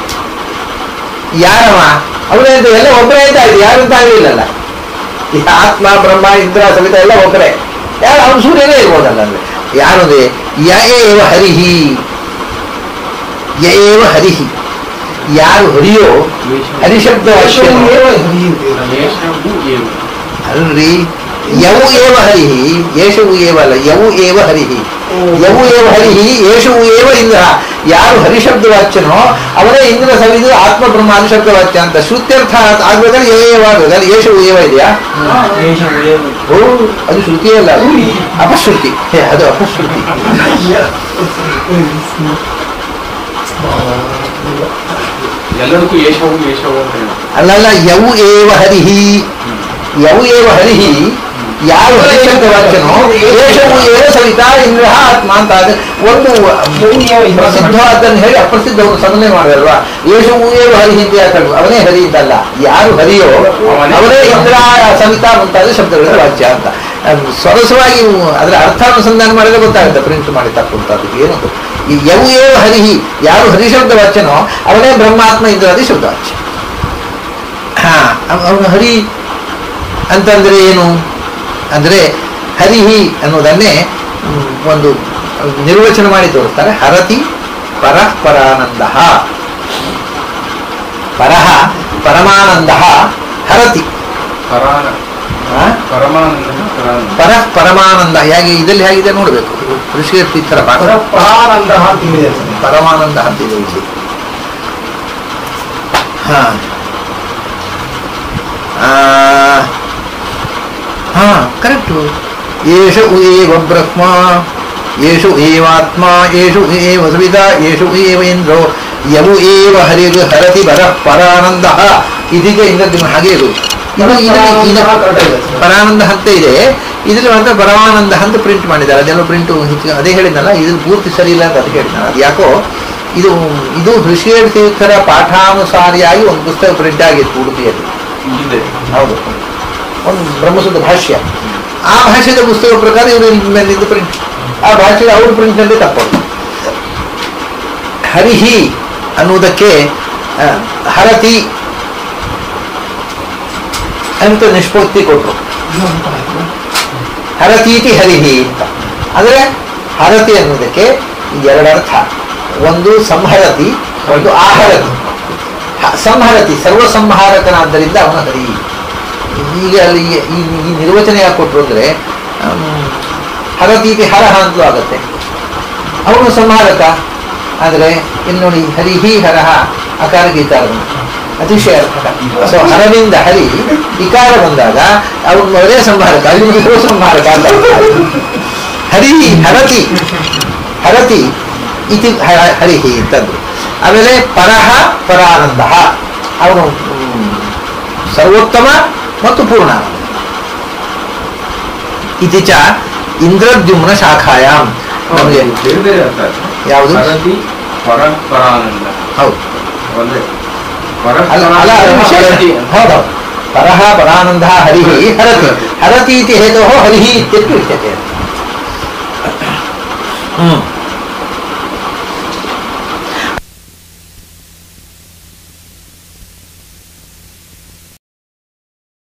ಯಾರವ ಅವನೇ ಅಂತ ಎಲ್ಲ ಒಬ್ಬರೇ ಅಂತ ಆಯ್ತು, ಯಾರು ಅಂತ ಆಗಲಿಲ್ಲಲ್ಲ. ಈ ಆತ್ಮ ಬ್ರಹ್ಮ ಇಂದ್ರ ಸವಿತಾ ಎಲ್ಲ ಒಬ್ಬರೇ. ಯಾರು ಅವನು ಸೂರ್ಯನೇ ಇರ್ಬೋದಲ್ಲ. ಅಂದ್ರೆ ಯಾರು ಅಂದ್ರೆ ಯ ಏವ ಹರಿಹಿ, ಯ ಏವ ಹರಿಹಿ, ಯಾರು ಹರಿಯೋ ಹರಿಶಬ್ದ ಅಲ್ರಿ. ಯವು ಏವ ಹರಿಹಿ, ಯೇಷವು ಏವ ಅಲ್ಲ, ಯವು ಏವ ಹರಿಹಿ, ಯವು ಏವ ಹರಿಹಿ, ಯೇಷವು ಏವ ಇಂದ್ರ. ಯಾರು ಹರಿಶಬ್ದವಾಚ್ಯನೋ ಅವರೇ ಇಂದ್ರ ಸವಿದು ಆತ್ಮ ಬ್ರಹ್ಮ ಹರಿಶಬ್ದವಾಚ್ಯ ಅಂತ ಶ್ರುತ್ಯರ್ಥ ಆಗ್ಬೇಕಾದ್ರೆ ಯೇ ಏವ ಆಗಬೇಕಾದ್ರೆ ಯೇಷವು ಏವ ಇದೆಯಾ? ಓ, ಅದು ಶ್ರುತಿ ಅಲ್ಲ, ಅದು ಅಪಶ್ರುತಿ. ಅದು ಅಪಶ್ರುತಿ. ಎಲ್ಲದಕ್ಕೂ ಯೇಷವು ಯೇಷವು ಅಂತ ಅಲ್ಲಲ್ಲ, ಯವು ಏವ ಹರಿಹಿ, ಯವು ಏವ ಹರಿಹಿ, ಯಾರು ಹರಿಶಬ್ದವಾಚ್ಯನೋ ಯೇಷವು ಏವ ಸವಿತಾ ಇಂದ್ರ ಆತ್ಮ ಅಂತ. ಒಂದು ಪ್ರಸಿದ್ಧವಾದನ್ನು ಹೇಳಿ ಅಪ್ರಸಿದ್ಧವನ್ನು ಸಮನ್ವಯ ಮಾಡಲ್ವಾ? ಯೇಷವು ಏವ ಹರಿಹಿ ಅಂತ ಯಾಕೆ? ಅವನೇ ಹರಿ ಅಂತಲ್ಲ, ಯಾರು ಹರಿಯೋ ಅವರೇ ಇಂದ್ರ ಸವಿತಾ ಮುಂತಾದ ಶಬ್ದಗಳ ವಾಚ್ಯ ಅಂತ. ಸೊರಸವಾಗಿ ಅದರ ಅರ್ಥಾನುಸಂಧಾನ ಮಾಡಿದ್ರೆ ಗೊತ್ತಾಗುತ್ತೆ, ಪ್ರಿಂಟ್ ಮಾಡಿ ತಕ್ಕಂಥದ್ದು ಏನದು. ಈ ಯವು ಏವ ಹರಿಹಿ, ಯಾರು ಹರಿಶಬ್ದ ವಾಚ್ಯನೋ ಅವನೇ ಬ್ರಹ್ಮಾತ್ಮ ಇಂದ್ರಾದಿ ಶಬ್ದವಾಚ್ಯ. ಹಾ, ಅವನು ಹರಿ ಅಂತಂದ್ರೆ ಏನು ಅಂದ್ರೆ, ಹರಿಹಿ ಅನ್ನೋದನ್ನೇ ಒಂದು ನಿರ್ವಚನ ಮಾಡಿ ತೋರಿಸ್ತಾರೆ. ಹರತಿ ಪರಃ ಪರಾನಂದ, ಪರಃ ಪರಮಾನಂದ, ಹರತಿ ಪರಃ ಪರಮಾನಂದ. ಹೇಗೆ ಇದರಲ್ಲಿ ಹೇಗಿದೆ ನೋಡ್ಬೇಕು, ಋಷಿಯರ್ತಿ ತರ ಪರಾನಂದ ಅಂತಿದೆ, ಪರಮಾನಂದ ಅಂತಿದೆ ಇಲ್ಲಿ. ಹಾ ಹಾ ಕರೆಕ್ಟು. ಯೇಷು ಏವ ಬ್ರಹ್ಮ, ಯೇಷು ಏವಾತ್ಮ, ಯೇಷು ಏವ ಸವಿತಾ, ಯೇಷು ಏವ ಇಂದ್ರೋ, ಯವು ಏವ ಹರಿರ್ ಹರತಿ ಪರಃ ಪರಾನಂದ. ಇದೀಗ ಇಂದ್ರ ಹಾಗೆ ಇರು. ಪರಾನಂದ ಅಂತ ಇದೆ, ಇದ್ರಲ್ಲಿ ಮಾತ್ರ ಪರಮಾನಂದ ಅಂತ ಪ್ರಿಂಟ್ ಮಾಡಿದ್ದಾರೆ. ಅದೆಲ್ಲ ಪ್ರಿಂಟು ಅದೇ ಹೇಳಿದ್ನಲ್ಲ, ಇದ್ರಲ್ಲಿ ಪೂರ್ತಿ ಸರಿ ಇಲ್ಲ ಅಂತ ಅದಕ್ಕೆ ಹೇಳಿದ್ನಲ್ಲ. ಅದು ಯಾಕೋ ಇದು ಇದು ಋಷಿಯರ್ ತೀರ್ಥರ ಪಾಠಾನುಸಾರಿಯಾಗಿ ಒಂದು ಪುಸ್ತಕ ಪ್ರಿಂಟ್ ಆಗಿತ್ತು ಉಡುಪಿಯಲ್ಲಿ. ಹೌದು, ಒಂದು ಬ್ರಹ್ಮಸೂತ್ರ ಭಾಷ್ಯ. ಆ ಭಾಷ್ಯದ ಪುಸ್ತಕ ಪ್ರಕಾರ ಇವರು ಮೇಲಿದ್ದು ಪ್ರಿಂಟ್, ಆ ಭಾಷ್ಯದ ಅವ್ರ ಪ್ರಿಂಟ್ನಲ್ಲಿ ತಪ್ಪೋದು. ಹರಿಹಿ ಅನ್ನುವುದಕ್ಕೆ ಹರತಿ ಅಂತ ನಿಷ್ಪತ್ತಿ ಕೊಟ್ಟರು. ಹರತೀತಿ ಹರಿಹಿ ಅಂತ. ಅಂದರೆ ಹರತಿ ಅನ್ನೋದಕ್ಕೆ ಎರಡರ್ಥ, ಒಂದು ಸಂಹರತಿ, ಒಂದು ಆಹರತಿ. ಸಂಹರತಿ ಸರ್ವ ಸಂಹಾರಕನಾದ್ದರಿಂದ ಅವನ ಹರಿ. ಈಗ ಅಲ್ಲಿ ಈ ನಿರ್ವಚನ ಯಾಕೆ ಕೊಟ್ಟರು ಅಂದರೆ, ಹರತೀತಿ ಹರಹ ಅಂತಲೂ ಆಗುತ್ತೆ, ಅವನು ಸಂಹಾರಕ. ಆದರೆ ಇಲ್ಲಿ ನೋಡಿ, ಹರಿಹಿ ಹರಹ ಅಕಾರ ಗೀಕಾರ ಅತಿಶಯ ಅರ್ಥಕ. ಸೊ ಹರನಿಂದ ಹರಿ ಇಕಾರ ಬಂದಾಗ ಅವನು ಅವರೇ ಸಂಹಾರಕ, ಅಲ್ಲಿ ಸಂಹಾರಕ ಅಂತ. ಹರಿ ಹರತಿ, ಹರತಿ ಇತಿ ಹರಿಹಿ ಅಂತಂದ್ರು. ಆಮೇಲೆ ಪರಹ ಪರಾನಂದ, ಅವನು ಸರ್ವೋತ್ತಮ ಮತ್ತು ಪೂರ್ಣ. ಇತಿ ಚ ಇಂದ್ರದ್ಯುಮ್ನ ಶಾಖಾಯಾಮ್. ನಮಗೆ ಯಾವುದು? ಹೌದು, ಹೌದು, ಪರಹ ಪರಾನಂದ ಹರಿಹಿ ಹರತಿ. ಹರತಿ ಇತಿ ಹೇತೋ ಹರಿಹಿ ಇತ್ಯುಚ್ಯತೆ. ಹ್ಮ್